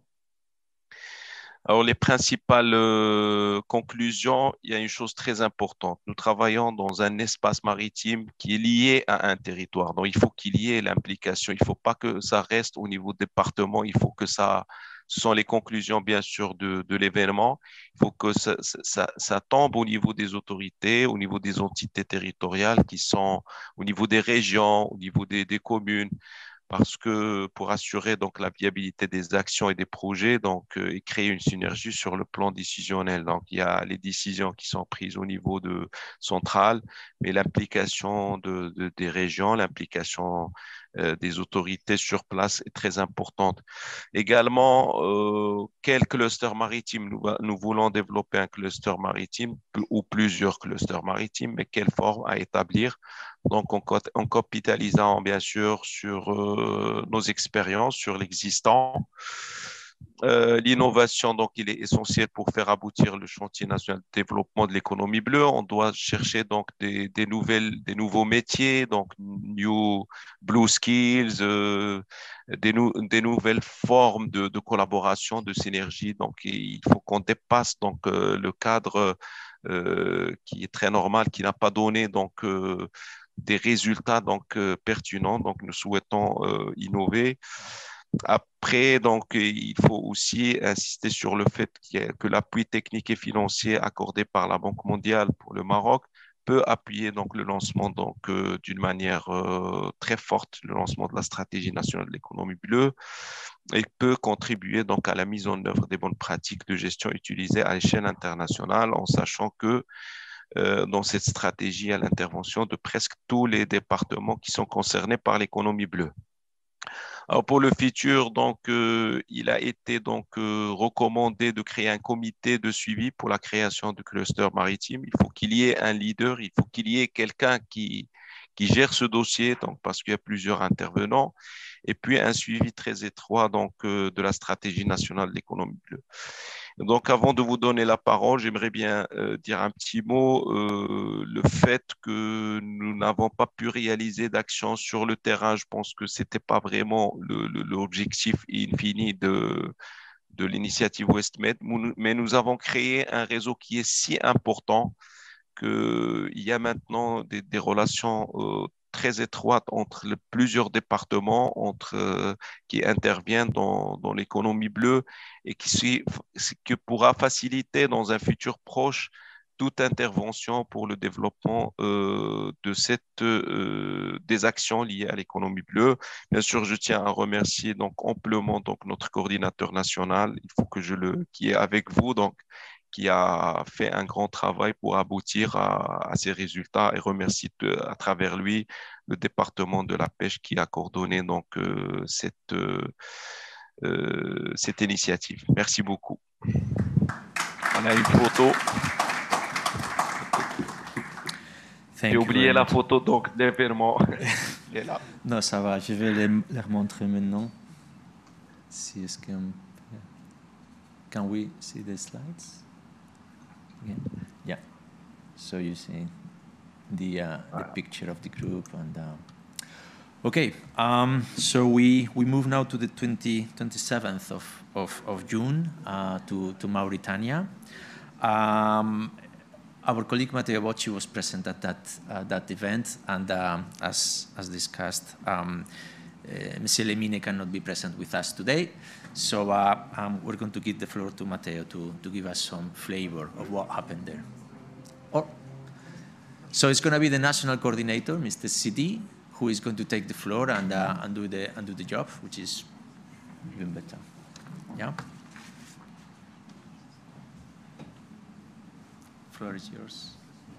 Alors, les principales euh, conclusions, il y a une chose très importante. Nous travaillons dans un espace maritime qui est lié à un territoire. Donc, il faut qu'il y ait l'implication. Il ne faut pas que ça reste au niveau département. Il faut que ça, ce sont les conclusions, bien sûr, de, de l'événement. Il faut que ça, ça, ça tombe au niveau des autorités, au niveau des entités territoriales qui sont au niveau des régions, au niveau des, des communes. Parce que pour assurer donc la viabilité des actions et des projets, donc euh, et créer une synergie sur le plan décisionnel. Donc il y a les décisions qui sont prises au niveau de central, mais l'implication de, de, des régions, l'implication euh, des autorités sur place est très importante. Également, euh, quel cluster maritime? Nous, nous voulons développer un cluster maritime ou plusieurs clusters maritimes, mais quelle forme à établir? Donc, en, en capitalisant bien sûr sur euh, nos expériences, sur l'existant. Euh, L'innovation, donc, il est essentiel pour faire aboutir le chantier national de développement de l'économie bleue. On doit chercher donc des, des nouvelles, des nouveaux métiers, donc new blue skills, euh, des, nou des nouvelles formes de, de collaboration, de synergie. Donc, il faut qu'on dépasse donc euh, le cadre euh, qui est très normal, qui n'a pas donné donc euh, des résultats donc euh, pertinents. Donc, nous souhaitons euh, innover. Après, donc, il faut aussi insister sur le fait qu'il y a, que l'appui technique et financier accordé par la Banque mondiale pour le Maroc peut appuyer donc le lancement donc euh, d'une manière euh, très forte, le lancement de la stratégie nationale de l'économie bleue, et peut contribuer donc à la mise en œuvre des bonnes pratiques de gestion utilisées à l'échelle internationale, en sachant que euh, dans cette stratégie, il y a l'intervention de presque tous les départements qui sont concernés par l'économie bleue. Alors pour le futur, donc, euh, il a été donc euh, recommandé de créer un comité de suivi pour la création du cluster maritime. Il faut qu'il y ait un leader, il faut qu'il y ait quelqu'un qui, qui gère ce dossier, donc, parce qu'il y a plusieurs intervenants, et puis un suivi très étroit donc, euh, de la stratégie nationale de l'économie bleue. Donc, avant de vous donner la parole, j'aimerais bien euh, dire un petit mot. Euh, le fait que nous n'avons pas pu réaliser d'action sur le terrain, je pense que ce n'était pas vraiment l'objectif infini de, de l'initiative WestMed, mais nous avons créé un réseau qui est si important qu'il y a maintenant des, des relations euh, très étroites entre les, plusieurs départements entre, euh, qui interviennent dans, dans l'économie bleue et qui, qui pourra faciliter dans un futur proche toute intervention pour le développement euh, de cette, euh, des actions liées à l'économie bleue. Bien sûr, je tiens à remercier donc amplement donc, notre coordinateur national, il faut que je le, qui est avec vous, donc, qui a fait un grand travail pour aboutir à, à ces résultats, et remercie de, à travers lui le département de la pêche qui a coordonné donc, euh, cette, euh, euh, cette initiative. Merci beaucoup. On a une photo. J'ai oublié la photo donc d'événement. Non, ça va, je vais les, les montrer maintenant. Si est-ce que can we see the slides? Yeah. Yeah. So you see the uh, the picture of the group and. Uh, okay. Um, so we we move now to the twenty-seventh of of of June uh, to to Mauritania. Um, Our colleague Matteo Bocci was present at that uh, that event, and uh, as as discussed, um, uh, Monsieur Lemine cannot be present with us today, so uh, um, we're going to give the floor to Matteo to to give us some flavor of what happened there. Or, so it's going to be the national coordinator, Mister Sidi, who is going to take the floor and uh, and do the and do the job, which is even better. Yeah. The floor is yours.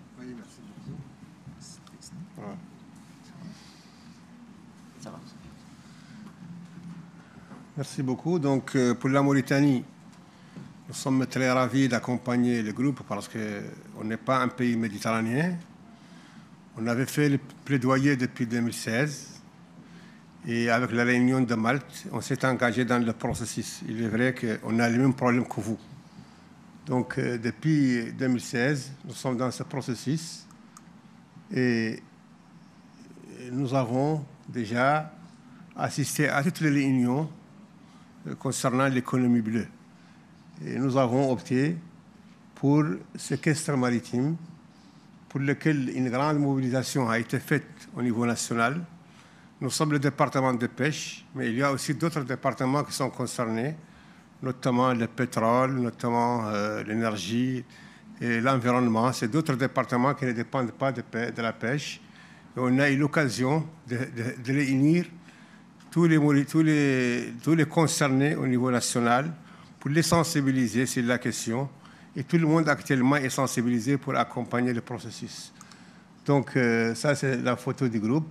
Merci beaucoup. Donc, euh, pour la Mauritanie, nous sommes très ravis d'accompagner le groupe parce qu'on n'est pas un pays méditerranéen. On avait fait le plaidoyer depuis deux mille seize et avec la réunion de Malte, on s'est engagé dans le processus. Il est vrai qu'on a les mêmes problèmes que vous. Donc, euh, depuis deux mille seize, nous sommes dans ce processus et nous avons déjà assisté à toutes les réunions euh, concernant l'économie bleue. Et nous avons opté pour ce cluster maritime pour lequel une grande mobilisation a été faite au niveau national. Nous sommes le département de pêche, mais il y a aussi d'autres départements qui sont concernés, notamment le pétrole, notamment euh, l'énergie et l'environnement. C'est d'autres départements qui ne dépendent pas de, de la pêche. Et on a eu l'occasion de, de, de réunir tous les, tous, les, tous les concernés au niveau national pour les sensibiliser sur la question. Et tout le monde actuellement est sensibilisé pour accompagner le processus. Donc euh, ça, c'est la photo du groupe.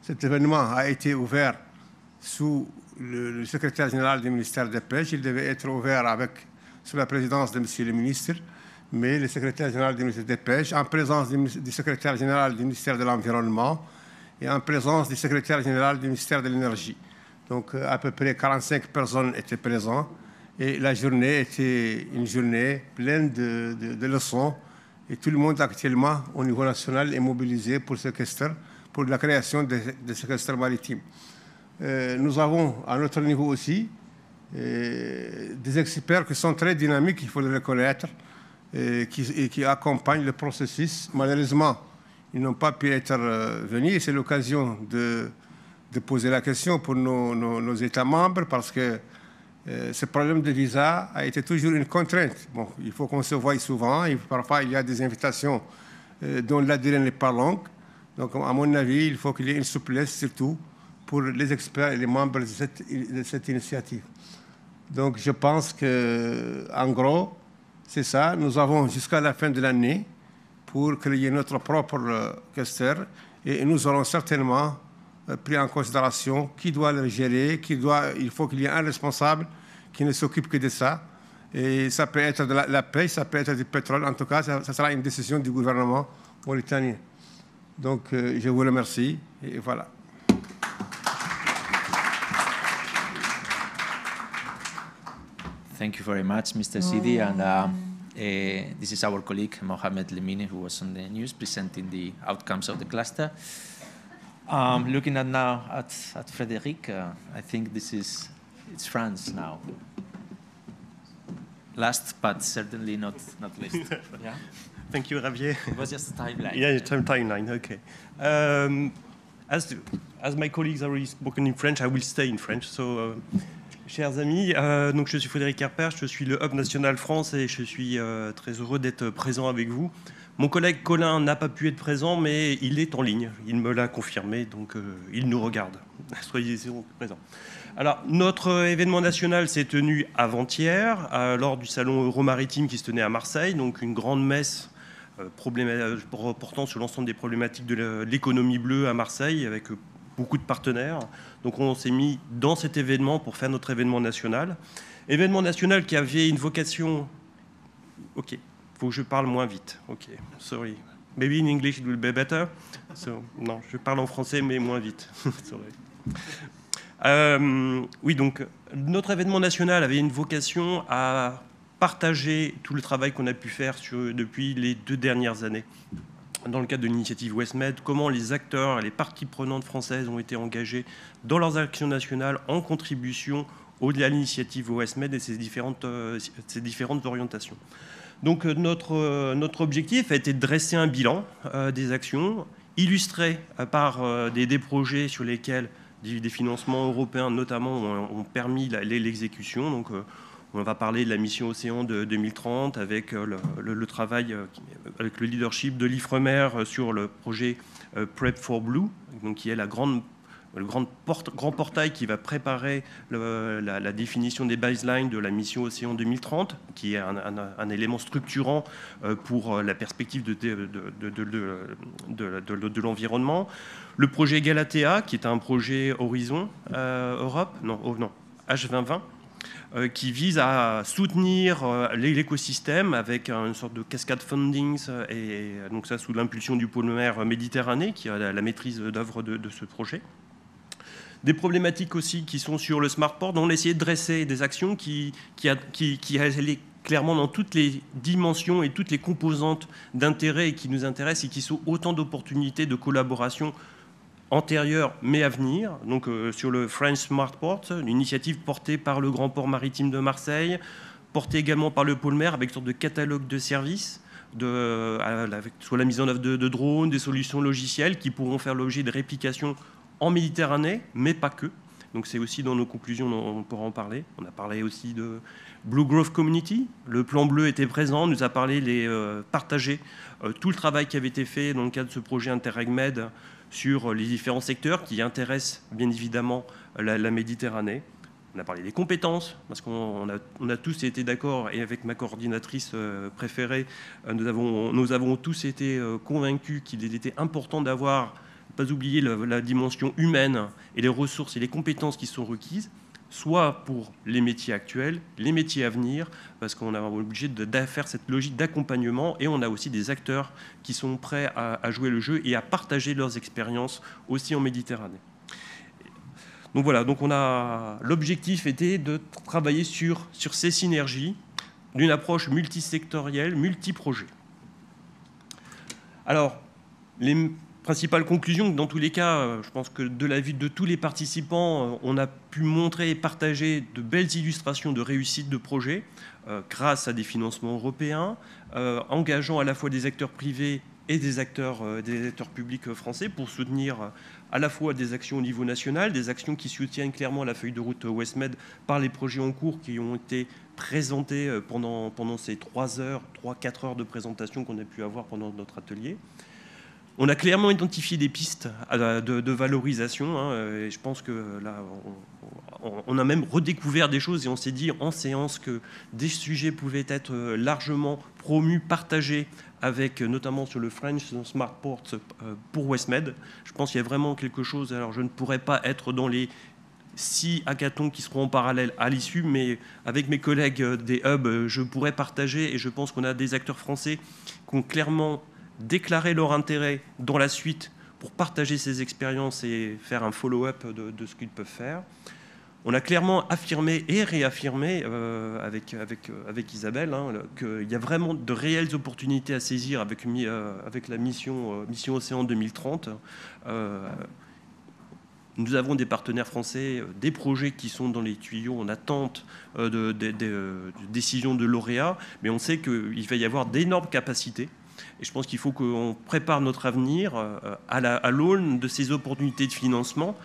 Cet événement a été ouvert sous le, le secrétaire général du ministère des Pêches. Il devait être ouvert avec, sous la présidence de Monsieur le ministre, mais le secrétaire général du ministère des Pêches, en présence du, du secrétaire général du ministère de l'Environnement et en présence du secrétaire général du ministère de l'Énergie. Donc à peu près quarante-cinq personnes étaient présentes et la journée était une journée pleine de, de, de leçons et tout le monde actuellement au niveau national est mobilisé pour ce séquestre, pour la création de, de séquestres maritimes. Euh, nous avons à notre niveau aussi euh, des experts qui sont très dynamiques, il faut le reconnaître, et qui, et qui accompagnent le processus. Malheureusement, ils n'ont pas pu être euh, venus et c'est l'occasion de, de poser la question pour nos, nos, nos États membres parce que euh, ce problème de visa a été toujours une contrainte. Bon, il faut qu'on se voie souvent et parfois il y a des invitations euh, dont la durée n'est pas longue. Donc, à mon avis, il faut qu'il y ait une souplesse surtout pour les experts et les membres de cette, de cette initiative. Donc, je pense que, en gros, c'est ça. Nous avons jusqu'à la fin de l'année pour créer notre propre euh, cluster et nous aurons certainement euh, pris en considération qui doit le gérer, qui doit, il faut qu'il y ait un responsable qui ne s'occupe que de ça. Et ça peut être de la, la pêche, ça peut être du pétrole. En tout cas, ça, ça sera une décision du gouvernement mauritanien. Donc, euh, je vous remercie et voilà. Thank you very much, Mister Sidi. And uh, uh, this is our colleague, Mohamed Lemini, who was on the news presenting the outcomes of the cluster. Um, looking at now at, at Frédéric, uh, I think this is, it's France now. Last, but certainly not, not least. Yeah? Thank you, Javier. It was just a timeline. Yeah, time timeline, okay. Um, as, as my colleagues already spoken in French, I will stay in French. So, uh, chers amis, euh, donc je suis Frédéric Herpert, je suis le Hub National France et je suis euh, très heureux d'être présent avec vous. Mon collègue Colin n'a pas pu être présent, mais il est en ligne. Il me l'a confirmé, donc euh, il nous regarde. Soyez présents. Alors, notre événement national s'est tenu avant-hier, euh, lors du salon Euro-Maritime qui se tenait à Marseille, donc une grande messe euh, portant sur l'ensemble des problématiques de l'économie bleue à Marseille, avec euh, beaucoup de partenaires. Donc on s'est mis dans cet événement pour faire notre événement national. Événement national qui avait une vocation... Ok, il faut que je parle moins vite. Ok, sorry. Maybe in English it will be better. So, non, je parle en français mais moins vite. Sorry. Euh, oui, donc notre événement national avait une vocation à partager tout le travail qu'on a pu faire sur, depuis les deux dernières années. Dans le cadre de l'initiative WestMed, comment les acteurs et les parties prenantes françaises ont été engagés dans leurs actions nationales en contribution à l'initiative WestMed et ses différentes, euh, ses différentes orientations. Donc notre, euh, notre objectif a été de dresser un bilan euh, des actions, illustré par euh, des, des projets sur lesquels des, des financements européens notamment ont, ont permis l'exécution. Donc euh, on va parler de la mission Océan de deux mille trente avec le, le, le travail, avec le leadership de l'Ifremer sur le projet Prep for Blue, donc qui est la grande, le grand, porte, grand portail qui va préparer le, la, la définition des baselines de la mission Océan deux mille trente, qui est un, un, un élément structurant pour la perspective de, de, de, de, de, de, de, de l'environnement. Le projet Galatea, qui est un projet Horizon euh, Europe, non, oh, non, H vingt vingt, qui vise à soutenir l'écosystème avec une sorte de cascade fundings, et donc ça sous l'impulsion du pôle mer Méditerranée, qui a la maîtrise d'œuvre de, de ce projet. Des problématiques aussi qui sont sur le Smart Port, dont on a essayé de dresser des actions qui, qui, a, qui, qui allaient clairement dans toutes les dimensions et toutes les composantes d'intérêt et qui nous intéressent et qui sont autant d'opportunités de collaboration antérieure mais à venir, donc euh, sur le French Smart Port, une initiative portée par le Grand Port Maritime de Marseille, portée également par le pôle mer avec une sorte de catalogue de services, de, euh, avec soit la mise en œuvre de, de drones, des solutions logicielles qui pourront faire l'objet de réplication en Méditerranée, mais pas que. Donc c'est aussi dans nos conclusions, on pourra en parler. On a parlé aussi de Blue Growth Community. Le plan bleu était présent, nous a parlé, les, euh, partagé euh, tout le travail qui avait été fait dans le cadre de ce projet Interreg-Med sur les différents secteurs qui intéressent bien évidemment la, la Méditerranée. On a parlé des compétences, parce qu'on a, on a tous été d'accord, et avec ma coordinatrice euh, préférée, euh, nous, avons, nous avons tous été euh, convaincus qu'il était important d'avoir pas oublier la, la dimension humaine et les ressources et les compétences qui sont requises, soit pour les métiers actuels, les métiers à venir, parce qu'on est obligé de, de faire cette logique d'accompagnement, et on a aussi des acteurs qui sont prêts à, à jouer le jeu et à partager leurs expériences aussi en Méditerranée. Donc voilà, donc on a, l'objectif était de travailler sur, sur ces synergies d'une approche multisectorielle, multi-projet. Alors, les principales conclusions, dans tous les cas, je pense que de la vue de tous les participants, on a pu montrer et partager de belles illustrations de réussite de projets euh, grâce à des financements européens, euh, engageant à la fois des acteurs privés et des acteurs, euh, des acteurs publics français pour soutenir euh, à la fois des actions au niveau national, des actions qui soutiennent clairement la feuille de route WestMed par les projets en cours qui ont été présentés pendant, pendant ces trois heures, trois, quatre heures de présentation qu'on a pu avoir pendant notre atelier. On a clairement identifié des pistes de, de valorisation, hein, et je pense que là, on, on a même redécouvert des choses et on s'est dit en séance que des sujets pouvaient être largement promus, partagés, avec notamment sur le French Smart Port pour WestMed. Je pense qu'il y a vraiment quelque chose. Alors, je ne pourrais pas être dans les six hackathons qui seront en parallèle à l'issue, mais avec mes collègues des hubs, je pourrais partager, et je pense qu'on a des acteurs français qui ont clairement déclaré leur intérêt dans la suite pour partager ces expériences et faire un follow-up de, de ce qu'ils peuvent faire. On a clairement affirmé et réaffirmé euh, avec, avec, avec Isabelle hein, qu'il y a vraiment de réelles opportunités à saisir avec, euh, avec la mission, euh, mission Océan deux mille trente. Euh, Nous avons des partenaires français, des projets qui sont dans les tuyaux en attente de, de, de, de décisions de lauréats, mais on sait qu'il va y avoir d'énormes capacités. Et je pense qu'il faut qu'on prépare notre avenir à, la, à l'aune de ces opportunités de financement,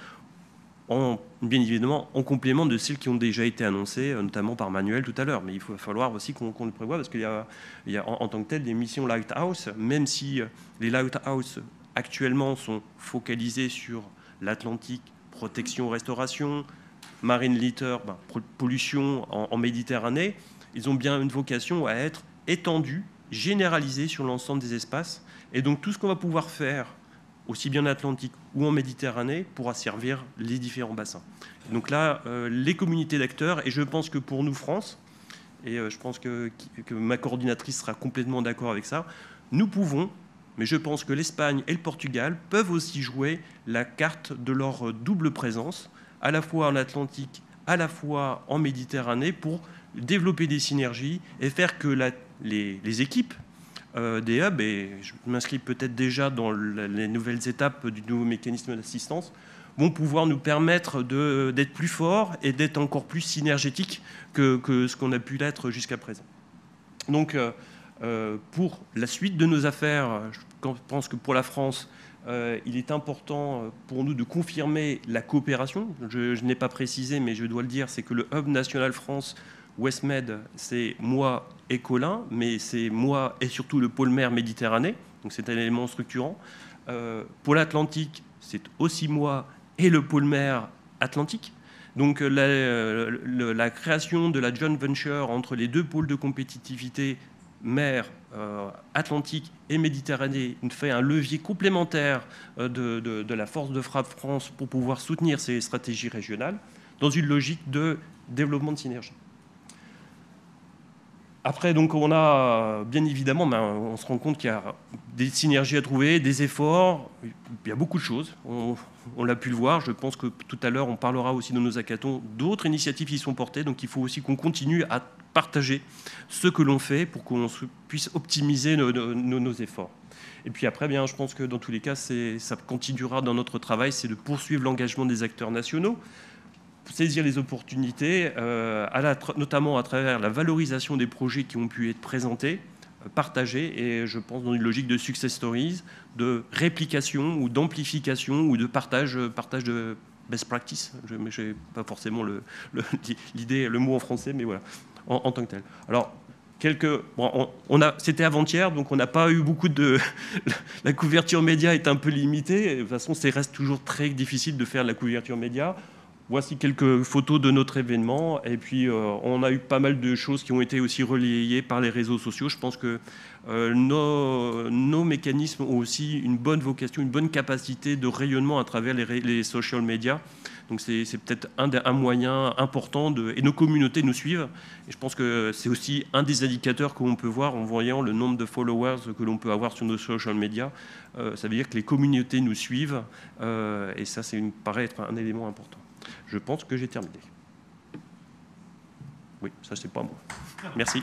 en, bien évidemment en complément de celles qui ont déjà été annoncées, notamment par Manuel tout à l'heure. Mais il va falloir aussi qu'on, qu'on le prévoie, parce qu'il y a, il y a en, en tant que tel des missions Lighthouse, même si les Lighthouse actuellement sont focalisés sur l'Atlantique, protection, restauration, marine litter, ben, pollution en, en Méditerranée, ils ont bien une vocation à être étendus, généralisés sur l'ensemble des espaces. Et donc tout ce qu'on va pouvoir faire, aussi bien en Atlantique ou en Méditerranée, pourra servir les différents bassins. Et donc là, euh, les communautés d'acteurs, et je pense que pour nous, France, et euh, je pense que, que ma coordinatrice sera complètement d'accord avec ça, nous pouvons, mais je pense que l'Espagne et le Portugal peuvent aussi jouer la carte de leur double présence, à la fois en Atlantique, à la fois en Méditerranée, pour développer des synergies et faire que la, les, les équipes euh, des hubs, et je m'inscris peut-être déjà dans la, les nouvelles étapes du nouveau mécanisme d'assistance, vont pouvoir nous permettre de, d'être plus forts et d'être encore plus synergétiques que, que ce qu'on a pu l'être jusqu'à présent. Donc, euh, euh, pour la suite de nos affaires, je pense que pour la France, euh, il est important pour nous de confirmer la coopération. Je, je n'ai pas précisé, mais je dois le dire, c'est que le Hub National France WestMed, c'est moi et Colin, mais c'est moi et surtout le pôle mer Méditerranée, donc c'est un élément structurant. Euh, pour l'Atlantique, c'est aussi moi et le pôle mer Atlantique. Donc la, la, la création de la joint venture entre les deux pôles de compétitivité, mer, euh, Atlantique et Méditerranée, fait un levier complémentaire euh, de, de, de la force de frappe France pour pouvoir soutenir ces stratégies régionales dans une logique de développement de synergie. Après, donc, on a, bien évidemment, ben, on se rend compte qu'il y a des synergies à trouver, des efforts, il y a beaucoup de choses. On, on l'a pu le voir, je pense que tout à l'heure, on parlera aussi de nos hackathons, d'autres initiatives qui sont portées, donc il faut aussi qu'on continue à partager ce que l'on fait pour qu'on puisse optimiser nos, nos, nos efforts. Et puis après, bien, je pense que dans tous les cas, c'est, ça continuera dans notre travail, c'est de poursuivre l'engagement des acteurs nationaux, saisir les opportunités, euh, à la, notamment à travers la valorisation des projets qui ont pu être présentés, euh, partagés, et je pense dans une logique de success stories, de réplication ou d'amplification ou de partage, partage de best practice. Je n'ai pas forcément le, le, l'idée, le mot en français, mais voilà, en, en tant que tel. Alors, quelques, bon, on, on a, c'était avant-hier, donc on n'a pas eu beaucoup de... La couverture média est un peu limitée. De toute façon, ça reste toujours très difficile de faire de la couverture média. Voici quelques photos de notre événement. Et puis, euh, on a eu pas mal de choses qui ont été aussi relayées par les réseaux sociaux. Je pense que euh, nos, nos mécanismes ont aussi une bonne vocation, une bonne capacité de rayonnement à travers les, les social media. Donc, c'est peut-être un, un moyen important. De, et nos communautés nous suivent. Et je pense que c'est aussi un des indicateurs qu'on peut voir en voyant le nombre de followers que l'on peut avoir sur nos social media. Euh, ça veut dire que les communautés nous suivent. Euh, et ça, c'est paraît être un élément important. Je pense que j'ai terminé. Oui, ça c'est pas moi. Merci.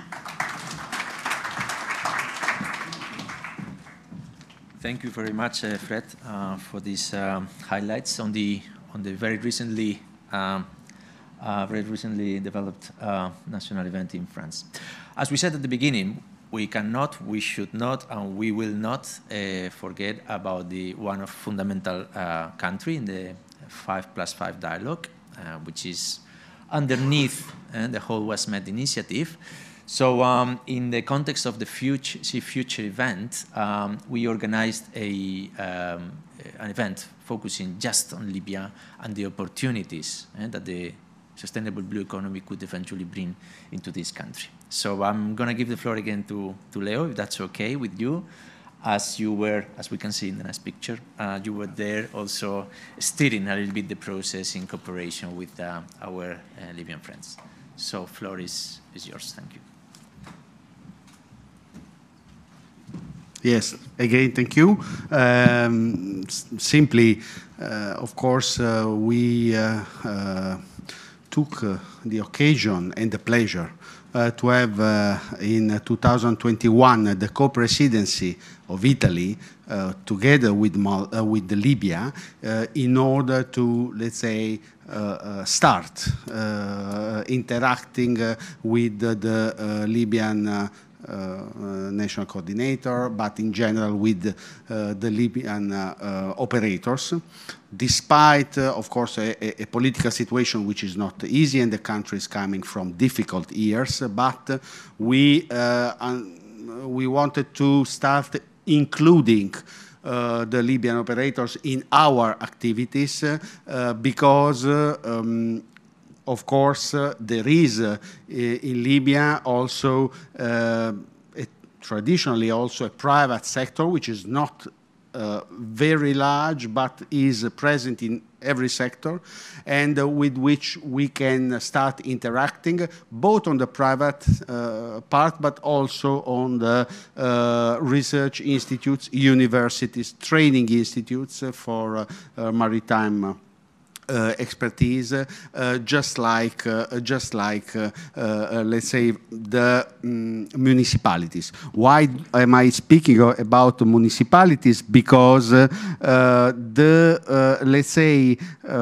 Thank you very much, uh, Fred, uh, for these uh, highlights on the on the very recently um, uh, very recently developed uh, national event in France. As we said at the beginning, we cannot, we should not, and we will not uh, forget about the one of fundamental uh, country in the five plus five dialogue, uh, which is underneath uh, the whole WestMed initiative. So um, in the context of the future, future event, um, we organized a, um, an event focusing just on Libya and the opportunities uh, that the sustainable blue economy could eventually bring into this country. So I'm going to give the floor again to, to Leo, if that's okay with you. As you were, as we can see in the next picture, uh, you were there also steering a little bit the process in cooperation with uh, our uh, Libyan friends. So floor is, is yours. Thank you. Yes, again, thank you. Um, simply, uh, of course, uh, we uh, uh, took uh, the occasion and the pleasure Uh, to have uh, in two thousand twenty-one uh, the co-presidency of Italy uh, together with, Mal uh, with Libya uh, in order to, let's say, uh, uh, start uh, interacting uh, with the, the uh, Libyan uh, Uh, national coordinator, but in general with uh, the Libyan uh, uh, operators, despite, uh, of course, a, a political situation which is not easy and the country is coming from difficult years, but we, uh, we wanted to start including uh, the Libyan operators in our activities uh, because uh, um, of course, uh, there is uh, in Libya also uh, a, traditionally also a private sector which is not uh, very large but is present in every sector and uh, with which we can start interacting both on the private uh, part but also on the uh, research institutes, universities, training institutes uh, for uh, uh, maritime Uh, expertise, uh, just like, uh, just like, uh, uh, let's say, the um, municipalities. Why am I speaking about municipalities? Because uh, uh, the, uh, let's say,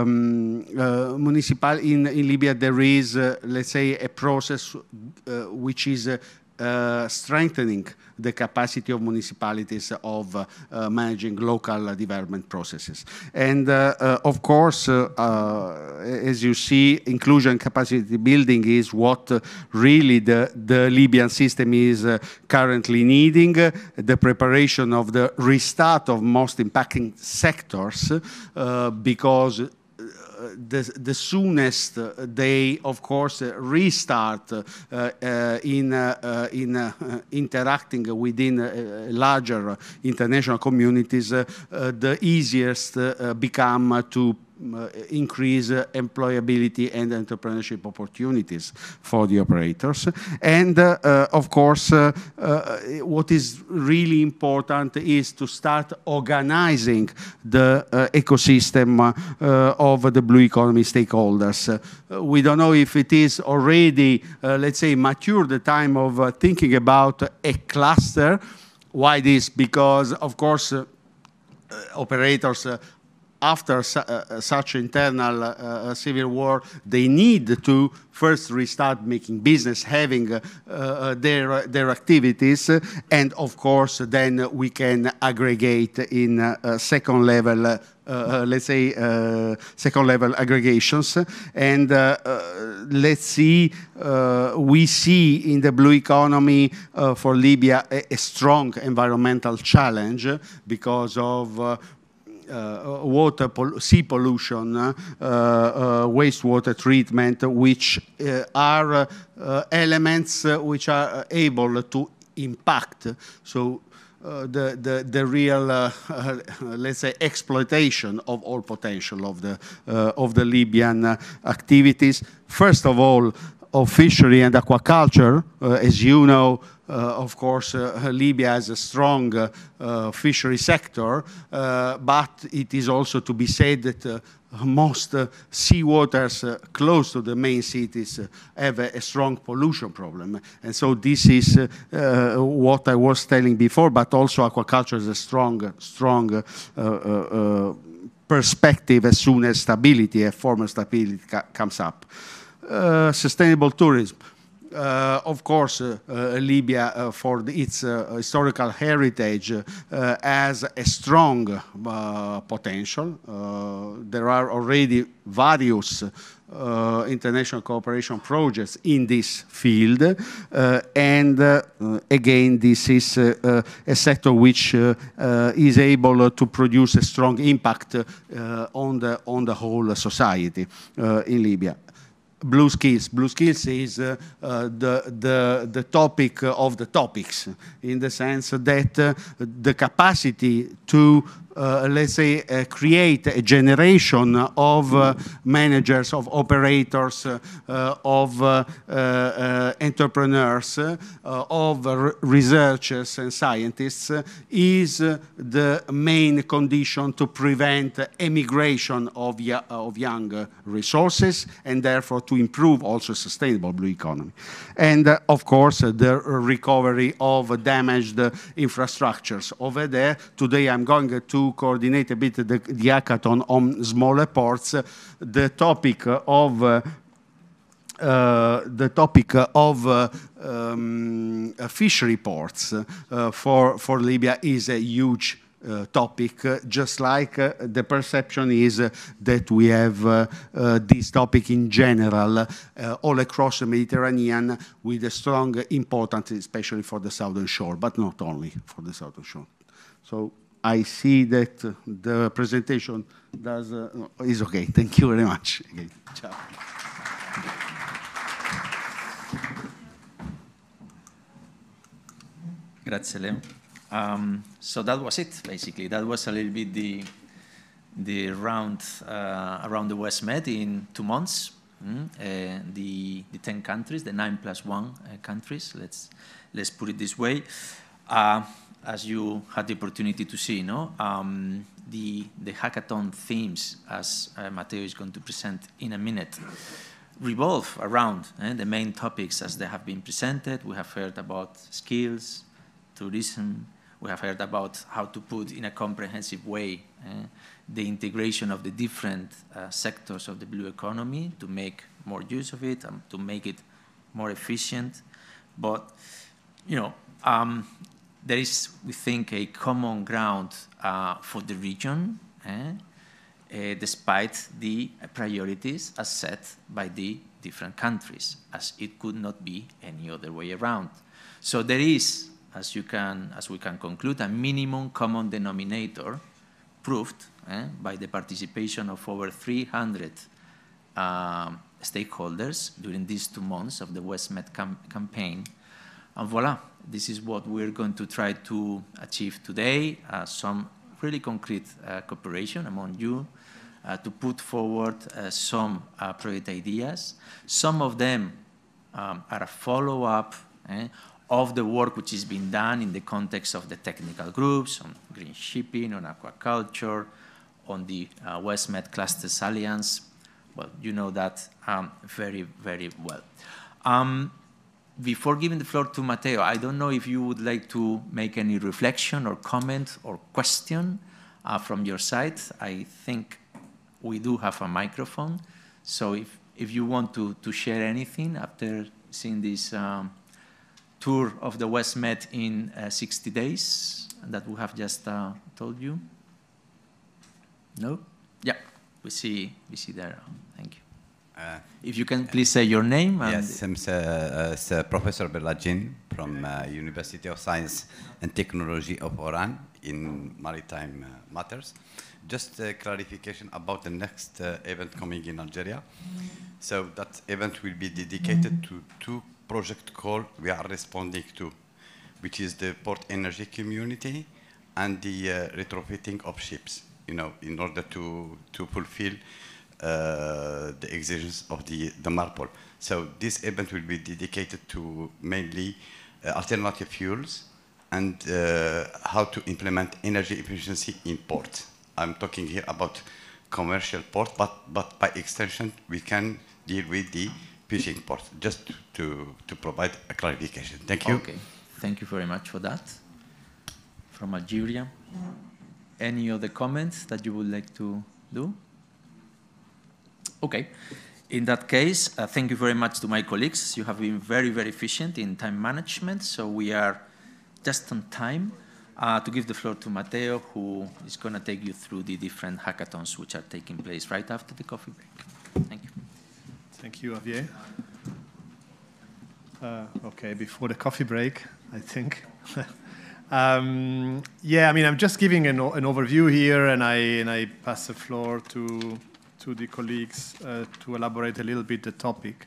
um, uh, municipal in, in Libya there is, uh, let's say, a process uh, which is uh, Uh, strengthening the capacity of municipalities of uh, uh, managing local uh, development processes. And uh, uh, of course, uh, uh, as you see, inclusion capacity building is what uh, really the, the Libyan system is uh, currently needing. Uh, the preparation of the restart of most impacting sectors uh, because The, the soonest they, of course, uh, restart uh, uh, in, uh, uh, in uh, interacting within uh, larger international communities, uh, uh, the easiest uh, become to Uh, increase uh, employability and entrepreneurship opportunities for the operators. And uh, uh, of course, uh, uh, what is really important is to start organizing the uh, ecosystem uh, of the blue economy stakeholders. Uh, we don't know if it is already, uh, let's say, mature the time of uh, thinking about a cluster. Why this? Because, of course, uh, operators uh, after su uh, such internal uh, civil war, they need to first restart making business, having uh, uh, their, their activities, uh, and of course then we can aggregate in uh, uh, second level, uh, uh, let's say, uh, second level aggregations. And uh, uh, let's see, uh, we see in the blue economy uh, for Libya a, a strong environmental challenge because of uh, uh, water, pol sea pollution, uh, uh, wastewater treatment, which uh, are uh, uh, elements uh, which are able to impact. So uh, the, the, the real, uh, uh, let's say, exploitation of all potential of the, uh, of the Libyan uh, activities. First of all, of fishery and aquaculture. Uh, as you know, uh, of course, uh, Libya has a strong uh, uh, fishery sector, uh, but it is also to be said that uh, most uh, sea waters uh, close to the main cities uh, have a, a strong pollution problem. And so this is uh, uh, what I was telling before, but also aquaculture is a strong, strong uh, uh, uh, perspective as soon as stability, a former stability comes up. Uh, sustainable tourism. Uh, of course, uh, uh, Libya, uh, for the, its uh, historical heritage, uh, uh, has a strong uh, potential. Uh, there are already various uh, international cooperation projects in this field. Uh, and uh, again, this is uh, uh, a sector which uh, uh, is able to produce a strong impact uh, on, the, on the whole society uh, in Libya. Blue skills. Blue skills is uh, uh, the, the, the topic of the topics, in the sense that uh, the capacity to, uh, let's say, uh, create a generation of uh, managers, of operators, uh, uh, of uh, uh, entrepreneurs, uh, of uh, researchers and scientists uh, is uh, the main condition to prevent emigration of, of young uh, resources, and therefore to improve also sustainable blue economy. And uh, of course, uh, the recovery of damaged uh, infrastructures over there. Today I'm going to coordinate a bit the, the hackathon on smaller ports. Uh, the topic of uh, uh, the topic of uh, um, uh, fishery ports uh, for, for Libya is a huge Uh, topic, uh, just like uh, the perception is uh, that we have uh, uh, this topic in general uh, all across the Mediterranean, with a strong importance, especially for the southern shore, but not only for the southern shore. So I see that uh, the presentation does, uh, is okay. Thank you very much. Again. Ciao. Grazie, Leo. Um, so that was it, basically. That was a little bit the, the round uh, around the WestMed in two months. Mm? Uh, the, the ten countries, the nine plus one uh, countries, let's, let's put it this way. Uh, as you had the opportunity to see, no? Um, the, the hackathon themes, as uh, Matteo is going to present in a minute, revolve around eh, the main topics as they have been presented. We have heard about skills, tourism. We have heard about how to put in a comprehensive way uh, the integration of the different uh, sectors of the blue economy to make more use of it, and to make it more efficient. But, you know, um, there is, we think, a common ground uh, for the region, eh, uh, despite the priorities as set by the different countries, as it could not be any other way around. So there is, as you can, as we can conclude, a minimum common denominator proved eh, by the participation of over three hundred um, stakeholders during these two months of the WestMed cam campaign. And voila, this is what we're going to try to achieve today, uh, some really concrete uh, cooperation among you uh, to put forward uh, some uh, project ideas. Some of them um, are a follow-up eh, of the work which is being done in the context of the technical groups on green shipping, on aquaculture, on the uh, WestMed Clusters Alliance. Well, you know that um, very, very well. Um, before giving the floor to Matteo, I don't know if you would like to make any reflection or comment or question uh, from your side. I think we do have a microphone. So if, if you want to, to share anything after seeing this um, tour of the WestMed in uh, sixty days that we have just uh, told you? No? Yeah, we see, we see there. Thank you. Uh, if you can please say your name. And yes, I'm uh, uh, Professor Belagin from uh, University of Science and Technology of Oran in Maritime uh, Matters. Just a clarification about the next uh, event coming in Algeria. So that event will be dedicated to two projects called we are responding to, which is the port energy community and the uh, retrofitting of ships, you know, in order to, to fulfill uh, the exigencies of the, the MARPOL. So this event will be dedicated to mainly uh, alternative fuels and uh, how to implement energy efficiency in ports. I'm talking here about commercial port, but, but by extension, we can deal with the fishing port, just to, to provide a clarification. Thank you. Okay, thank you very much for that. From Algeria, any other comments that you would like to do? Okay, in that case, uh, thank you very much to my colleagues. You have been very, very efficient in time management, so we are just on time. Uh, to give the floor to Matteo, who is going to take you through the different hackathons which are taking place right after the coffee break. Thank you. Thank you, Javier. Uh, okay, before the coffee break, I think. um, yeah, I mean, I'm just giving an, an overview here, and I and I pass the floor to to the colleagues uh, to elaborate a little bit the topic.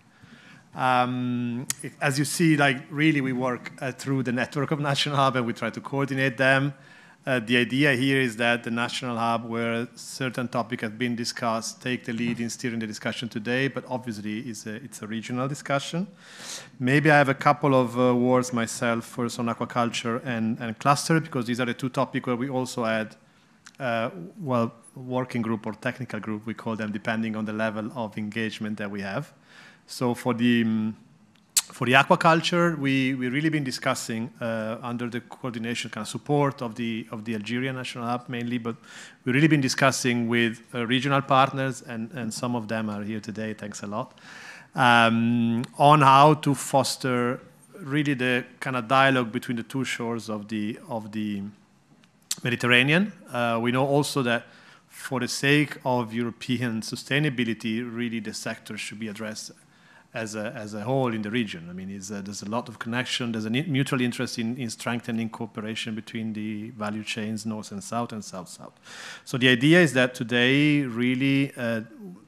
Um, as you see, like really we work uh, through the network of National Hub and we try to coordinate them. Uh, the idea here is that the National Hub, where certain topic has been discussed, take the lead in steering the discussion today, but obviously it's a, it's a regional discussion. Maybe I have a couple of uh, words myself first on aquaculture and, and cluster, because these are the two topics where we also had, uh, well, working group or technical group, we call them, depending on the level of engagement that we have. So for the um, for the aquaculture, we we really been discussing uh, under the coordination kind of support of the of the Algerian National Hub mainly, but we've really been discussing with uh, regional partners, and and some of them are here today. Thanks a lot. Um, on how to foster really the kind of dialogue between the two shores of the of the Mediterranean. Uh, we know also that for the sake of European sustainability, really the sector should be addressed as a, as a whole in the region. I mean, it's, uh, there's a lot of connection. There's a mutual interest in, in strengthening cooperation between the value chains, north and south and south-south. So the idea is that today, really, uh,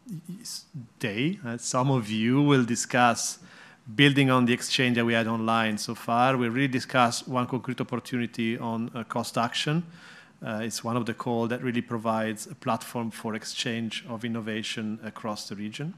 day, uh, some of you will discuss, building on the exchange that we had online so far, we really discuss one concrete opportunity on uh, cost action. Uh, it's one of the calls that really provides a platform for exchange of innovation across the region.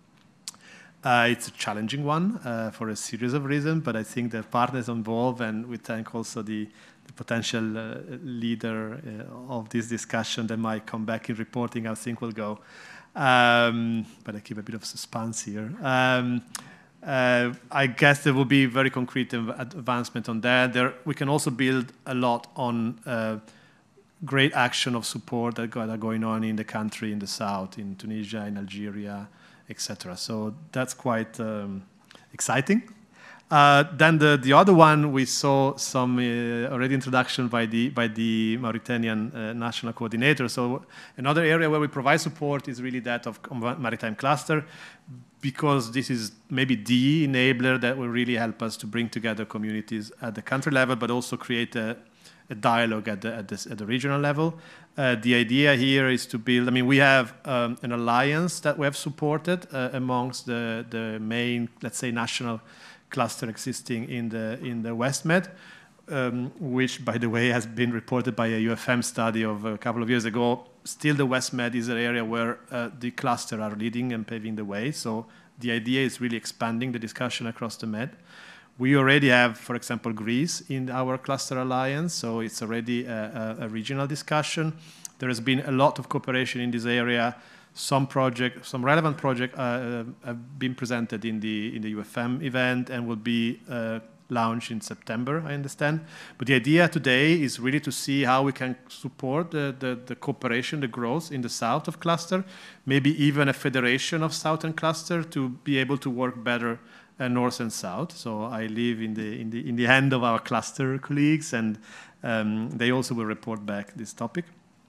Uh, it's a challenging one uh, for a series of reasons, but I think the partners involved, and we thank also the, the potential uh, leader uh, of this discussion that might come back in reporting, I think will go. Um, but I keep a bit of suspense here. Um, uh, I guess there will be very concrete advancement on that. There, we can also build a lot on uh, great action of support that are going on in the country, in the south, in Tunisia, in Algeria, et cetera. So that's quite um, exciting. Uh, then the, the other one, we saw some uh, already introduction by the, by the Mauritanian uh, national coordinator. So another area where we provide support is really that of maritime cluster, because this is maybe the enabler that will really help us to bring together communities at the country level, but also create a, a dialogue at the, at, this, at the regional level. Uh, the idea here is to build, I mean, we have um, an alliance that we have supported uh, amongst the, the main, let's say, national cluster existing in the, in the WestMed, um, which, by the way, has been reported by a U F M study of a couple of years ago. Still, the WestMed is an area where uh, the cluster are leading and paving the way. So the idea is really expanding the discussion across the Med. We already have, for example, Greece in our cluster alliance, so it's already a, a, a regional discussion. There has been a lot of cooperation in this area. Some project, some relevant projects uh, have been presented in the in the U F M event and will be uh, launched in September, I understand. But the idea today is really to see how we can support the, the, the cooperation, the growth in the south of cluster, maybe even a federation of southern cluster to be able to work better Uh, north and south. So I live in the in the in the hand of our cluster colleagues, and um, they also will report back this topic.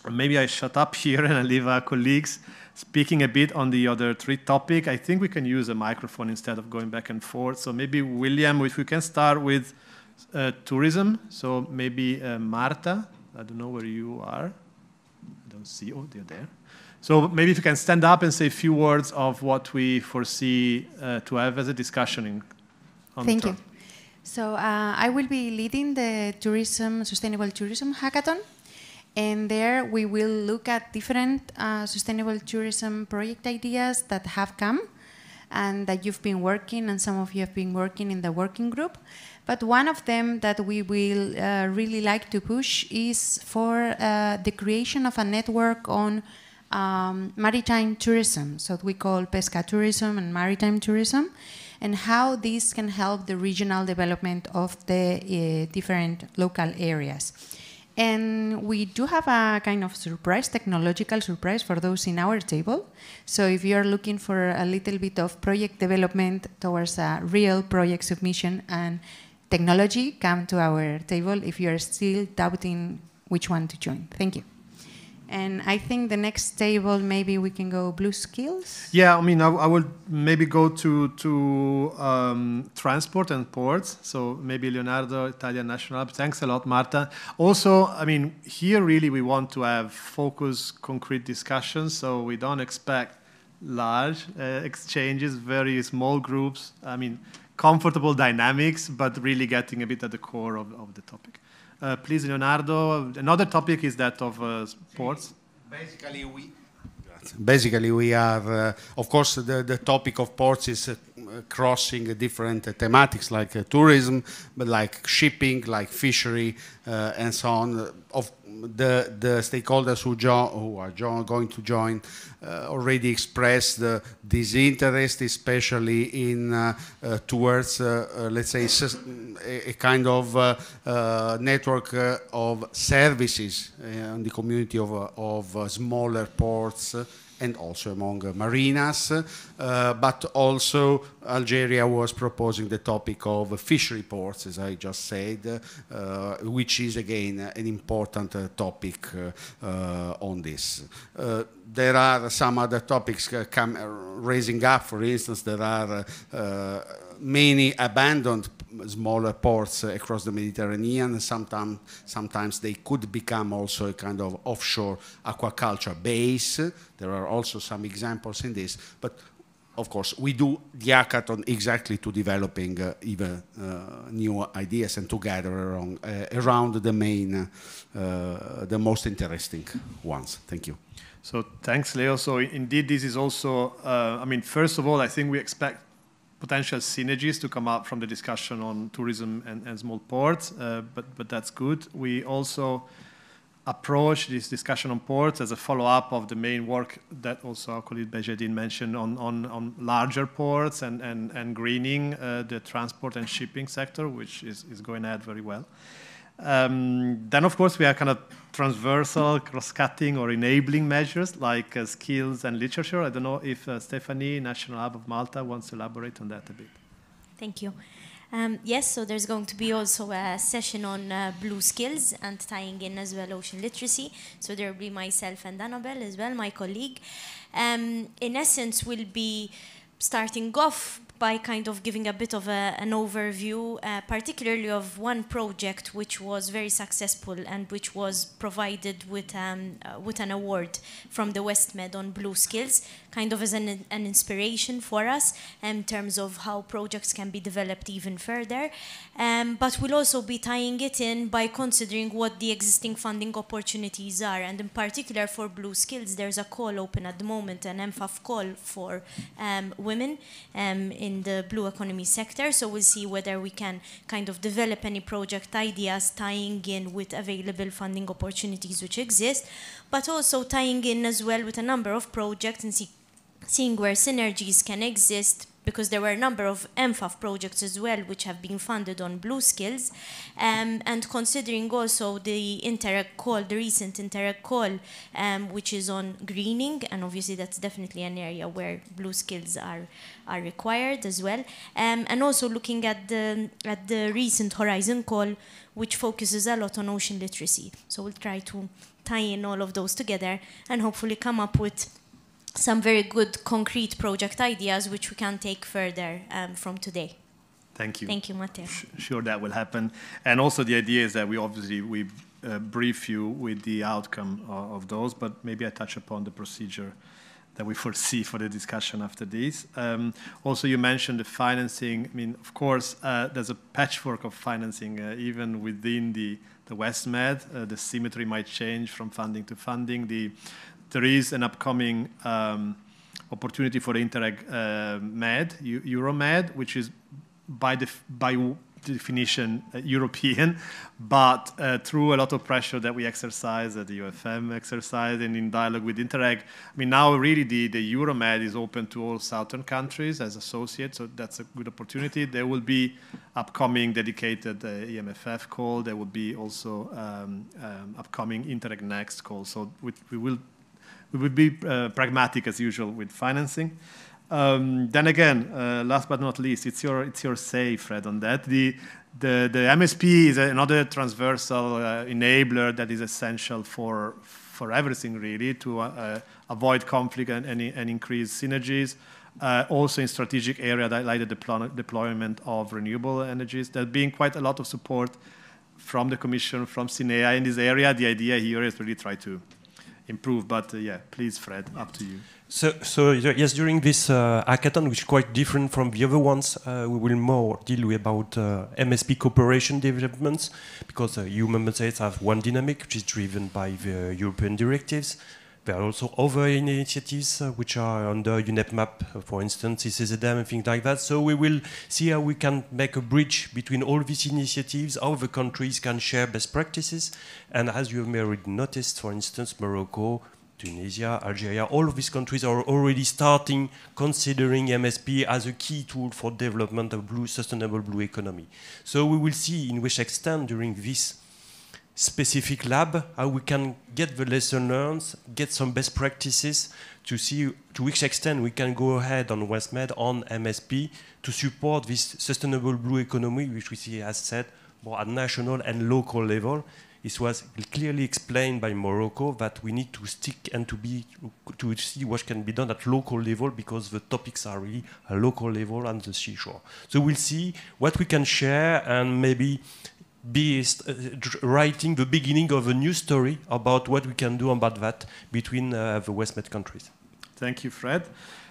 maybe I shut up here and I leave our colleagues speaking a bit on the other three topics. I think we can use a microphone instead of going back and forth. So maybe, William, if we can start with uh, tourism. So maybe uh, Marta, I don't know where you are. I don't see, oh, they're there. So maybe if you can stand up and say a few words of what we foresee uh, to have as a discussion in, on Thank the you. So uh, I will be leading the tourism, sustainable tourism hackathon. And there we will look at different uh, sustainable tourism project ideas that have come and that you've been working, and some of you have been working in the working group. But one of them that we will uh, really like to push is for uh, the creation of a network on um, maritime tourism, so we call pesca tourism and maritime tourism, and how this can help the regional development of the uh, different local areas. And we do have a kind of surprise, technological surprise for those in our table. So if you're looking for a little bit of project development towards a real project submission and technology, come to our table if you're still doubting which one to join. Thank you. And I think the next table, maybe we can go blue skills. Yeah, I mean, I, I would maybe go to to um, transport and ports. So maybe Leonardo, Italian National Hub. Thanks a lot, Marta. Also, I mean, here really we want to have focused, concrete discussions. So we don't expect large uh, exchanges, very small groups. I mean, comfortable dynamics, but really getting a bit at the core of, of the topic. Uh, please, Leonardo. Another topic is that of uh, sports. Basically, we basically we are, uh, of course, the, the topic of ports is uh, crossing different uh, thematics like uh, tourism, but like shipping, like fishery, uh, and so on. Of the the stakeholders who, jo who are jo going to join uh, already expressed uh, this interest, especially in uh, uh, towards, uh, uh, let's say, a, a kind of uh, uh, network uh, of services uh, in the community of, uh, of uh, smaller ports, uh, and also among uh, marinas, uh, but also Algeria was proposing the topic of uh, fishery ports, as I just said, uh, which is again uh, an important uh, topic uh, uh, on this. Uh, there are some other topics uh, come, uh, raising up. For instance, there are uh, uh, many abandoned smaller ports uh, across the Mediterranean. Sometimes, sometimes they could become also a kind of offshore aquaculture base. There are also some examples in this, but of course we do the hackathon exactly to developing uh, even uh, new ideas and to gather around, uh, around the main, uh, the most interesting ones. Thank you. So thanks, Leo. So indeed, this is also, uh, I mean, first of all, I think we expect potential synergies to come out from the discussion on tourism and, and small ports, uh, but, but that's good. We also approach this discussion on ports as a follow-up of the main work that also our colleague Bejedin mentioned on, on, on larger ports and, and, and greening uh, the transport and shipping sector, which is, is going ahead very well. Um, then, of course, we have kind of transversal, cross-cutting or enabling measures like uh, skills and literature. I don't know if uh, Stephanie, National Hub of Malta, wants to elaborate on that a bit. Thank you. Um, yes, so there's going to be also a session on uh, blue skills and tying in as well ocean literacy. So there will be myself and Annabelle as well, my colleague. Um, in essence, we'll be starting off by kind of giving a bit of a, an overview, uh, particularly of one project which was very successful and which was provided with, um, uh, with an award from the WestMed on blue skills, kind of as an, an inspiration for us in terms of how projects can be developed even further. Um, but we'll also be tying it in by considering what the existing funding opportunities are. And in particular for blue skills, there's a call open at the moment, an M F A F call for um, women um, in in the blue economy sector. So we'll see whether we can kind of develop any project ideas tying in with available funding opportunities which exist, but also tying in as well with a number of projects and see, seeing where synergies can exist because there were a number of M F A F projects as well which have been funded on blue skills, um, and considering also the Interreg call, the recent Interreg call, um, which is on greening, and obviously that's definitely an area where blue skills are are required as well, um, and also looking at the at the recent Horizon call, which focuses a lot on ocean literacy. So we'll try to tie in all of those together and hopefully come up with some very good concrete project ideas which we can take further um, from today. Thank you. Thank you, Matteo. Sure, that will happen. And also the idea is that we obviously we uh, brief you with the outcome of, of those, but maybe I touch upon the procedure that we foresee for the discussion after this. Um, also, you mentioned the financing. I mean, of course, uh, there's a patchwork of financing uh, even within the, the WestMed. Uh, the symmetry might change from funding to funding. The There is an upcoming um, opportunity for the Interreg uh, Med, Euromed, which is by, def by definition uh, European, but uh, through a lot of pressure that we exercise, that the U F M exercise, and in dialogue with Interreg, I mean, now really the, the Euromed is open to all southern countries as associates, so that's a good opportunity. There will be upcoming dedicated uh, E M F F call. There will be also um, um, upcoming Interreg Next call. So we, we will We would be uh, pragmatic as usual with financing. Um, then again, uh, last but not least, it's your it's your say, Fred, on that. The the, the M S P is another transversal uh, enabler that is essential for for everything really to uh, avoid conflict and, and, and increase synergies. Uh, also in strategic area like the deploy deployment of renewable energies. There's been quite a lot of support from the Commission, from SINEA in this area. The idea here is really try to improve, but uh, yeah, please, Fred, up to you. So, so yes, during this uh, hackathon, which is quite different from the other ones, uh, we will more deal with about uh, M S P cooperation developments, because uh, EU member states have one dynamic, which is driven by the European directives. There are also other initiatives uh, which are under U N E P map, uh, for instance, C C Z M and things like that. So we will see how we can make a bridge between all these initiatives, how the countries can share best practices. And as you may already noticed, for instance, Morocco, Tunisia, Algeria, all of these countries are already starting considering M S P as a key tool for development of blue, sustainable blue economy. So we will see in which extent during this specific lab how we can get the lesson learned, get some best practices to see to which extent we can go ahead on WestMed, on M S P, to support this sustainable blue economy, which we see, as said, more at national and local level. It was clearly explained by Morocco that we need to stick and to be to see what can be done at local level, because the topics are really a local level and the seashore. So we'll see what we can share and maybe be uh, writing the beginning of a new story about what we can do about that between uh, the WestMed countries. Thank you, Fred.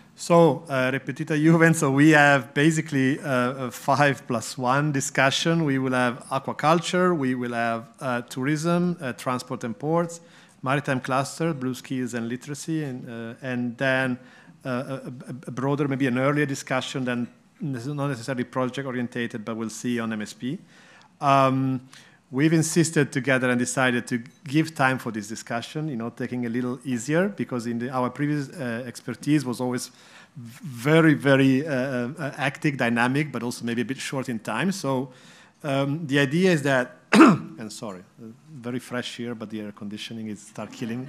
So, uh, repetita juvent, so we have basically uh, a five plus one discussion. We will have aquaculture, we will have uh, tourism, uh, transport and ports, maritime cluster, blue skills and literacy, and, uh, and then uh, a, a broader, maybe an earlier discussion than not necessarily project orientated, but we'll see on M S P. Um, we've insisted together and decided to give time for this discussion, you know, taking a little easier, because in the, our previous uh, expertise was always very, very uh, uh, active, dynamic, but also maybe a bit short in time. So um, the idea is that, and sorry, uh, very fresh here, but the air conditioning is start killing.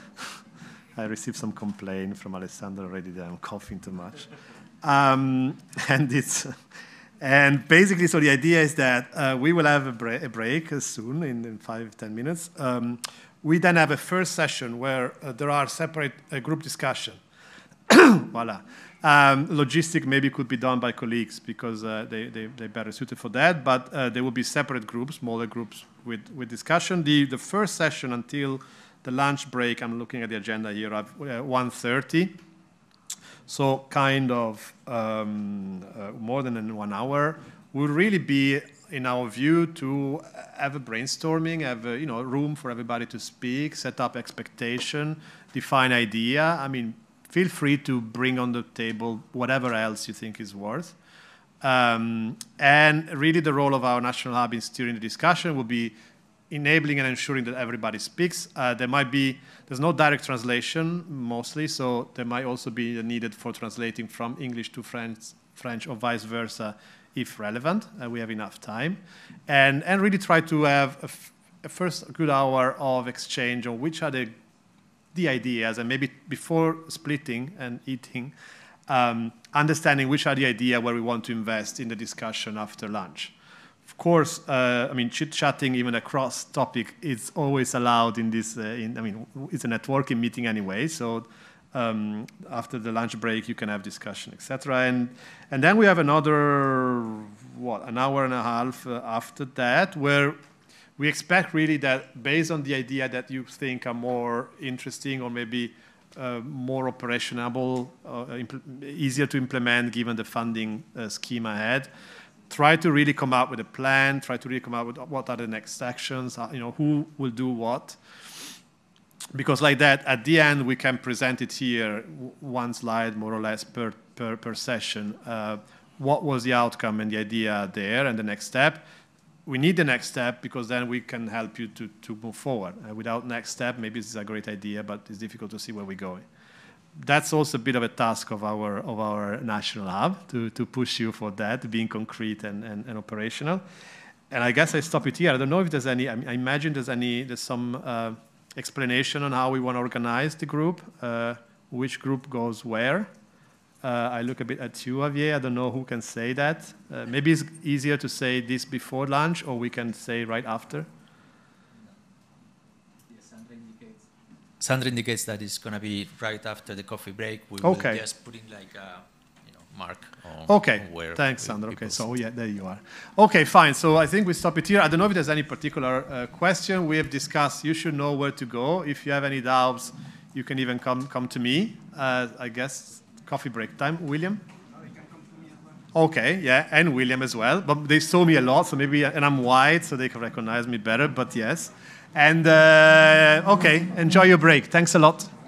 I received some complaint from Alessandro already that I'm coughing too much. Um, and it's... And basically, so the idea is that uh, we will have a, bra a break uh, soon, in, in five, ten minutes. Um, we then have a first session where uh, there are separate uh, group discussion. Voila. Um, logistic maybe could be done by colleagues because uh, they, they, they're better suited for that, but uh, there will be separate groups, smaller groups with, with discussion. The, the first session until the lunch break, I'm looking at the agenda here, at uh, one thirty. So kind of um, uh, more than one hour will really be, in our view, to have a brainstorming, have a, you know, room for everybody to speak, set up expectation, define idea. I mean, feel free to bring on the table whatever else you think is worth. Um, and really the role of our national hub in steering the discussion will be enabling and ensuring that everybody speaks. Uh, there might be, there's no direct translation mostly, so there might also be a needed for translating from English to French, French or vice versa, if relevant. Uh, we have enough time. And, and really try to have a, f a first good hour of exchange on which are the, the ideas, and maybe before splitting and eating, um, understanding which are the idea where we want to invest in the discussion after lunch. Of course, uh, I mean, chit-chatting even across topic is always allowed in this, uh, in, I mean, it's a networking meeting anyway, so um, after the lunch break, you can have discussion, et cetera. And, and then we have another, what, an hour and a half uh, after that, where we expect really that based on the idea that you think are more interesting or maybe uh, more operationable, uh, easier to implement given the funding uh, scheme ahead, try to really come up with a plan, try to really come up with what are the next actions, you know, who will do what. Because like that, at the end, we can present it here, one slide more or less per, per, per session. Uh, what was the outcome and the idea there and the next step? We need the next step because then we can help you to, to move forward. Uh, without next step, maybe this is a great idea, but it's difficult to see where we're going. That's also a bit of a task of our of our national hub to, to push you for that, being concrete and, and, and operational. And I guess I stop it here. I don't know if there's any, I, I imagine there's any, there's some uh, explanation on how we want to organize the group, uh, which group goes where. Uh, I look a bit at you, Javier. I don't know who can say that. Uh, maybe it's easier to say this before lunch, or we can say right after. Sandra indicates that it's going to be right after the coffee break. We okay. will just put in like a you know, mark on, okay. on where. Thanks, Sandra. Okay, so yeah, there you are. Okay, fine. So I think we stop it here. I don't know if there's any particular uh, question. We have discussed, you should know where to go. If you have any doubts, you can even come, come to me. Uh, I guess coffee break time. William? No, you can come to me as well. Okay, yeah, and William as well. But they saw me a lot, so maybe, and I'm white, so they can recognize me better, but yes. And, uh, okay, enjoy your break. Thanks a lot.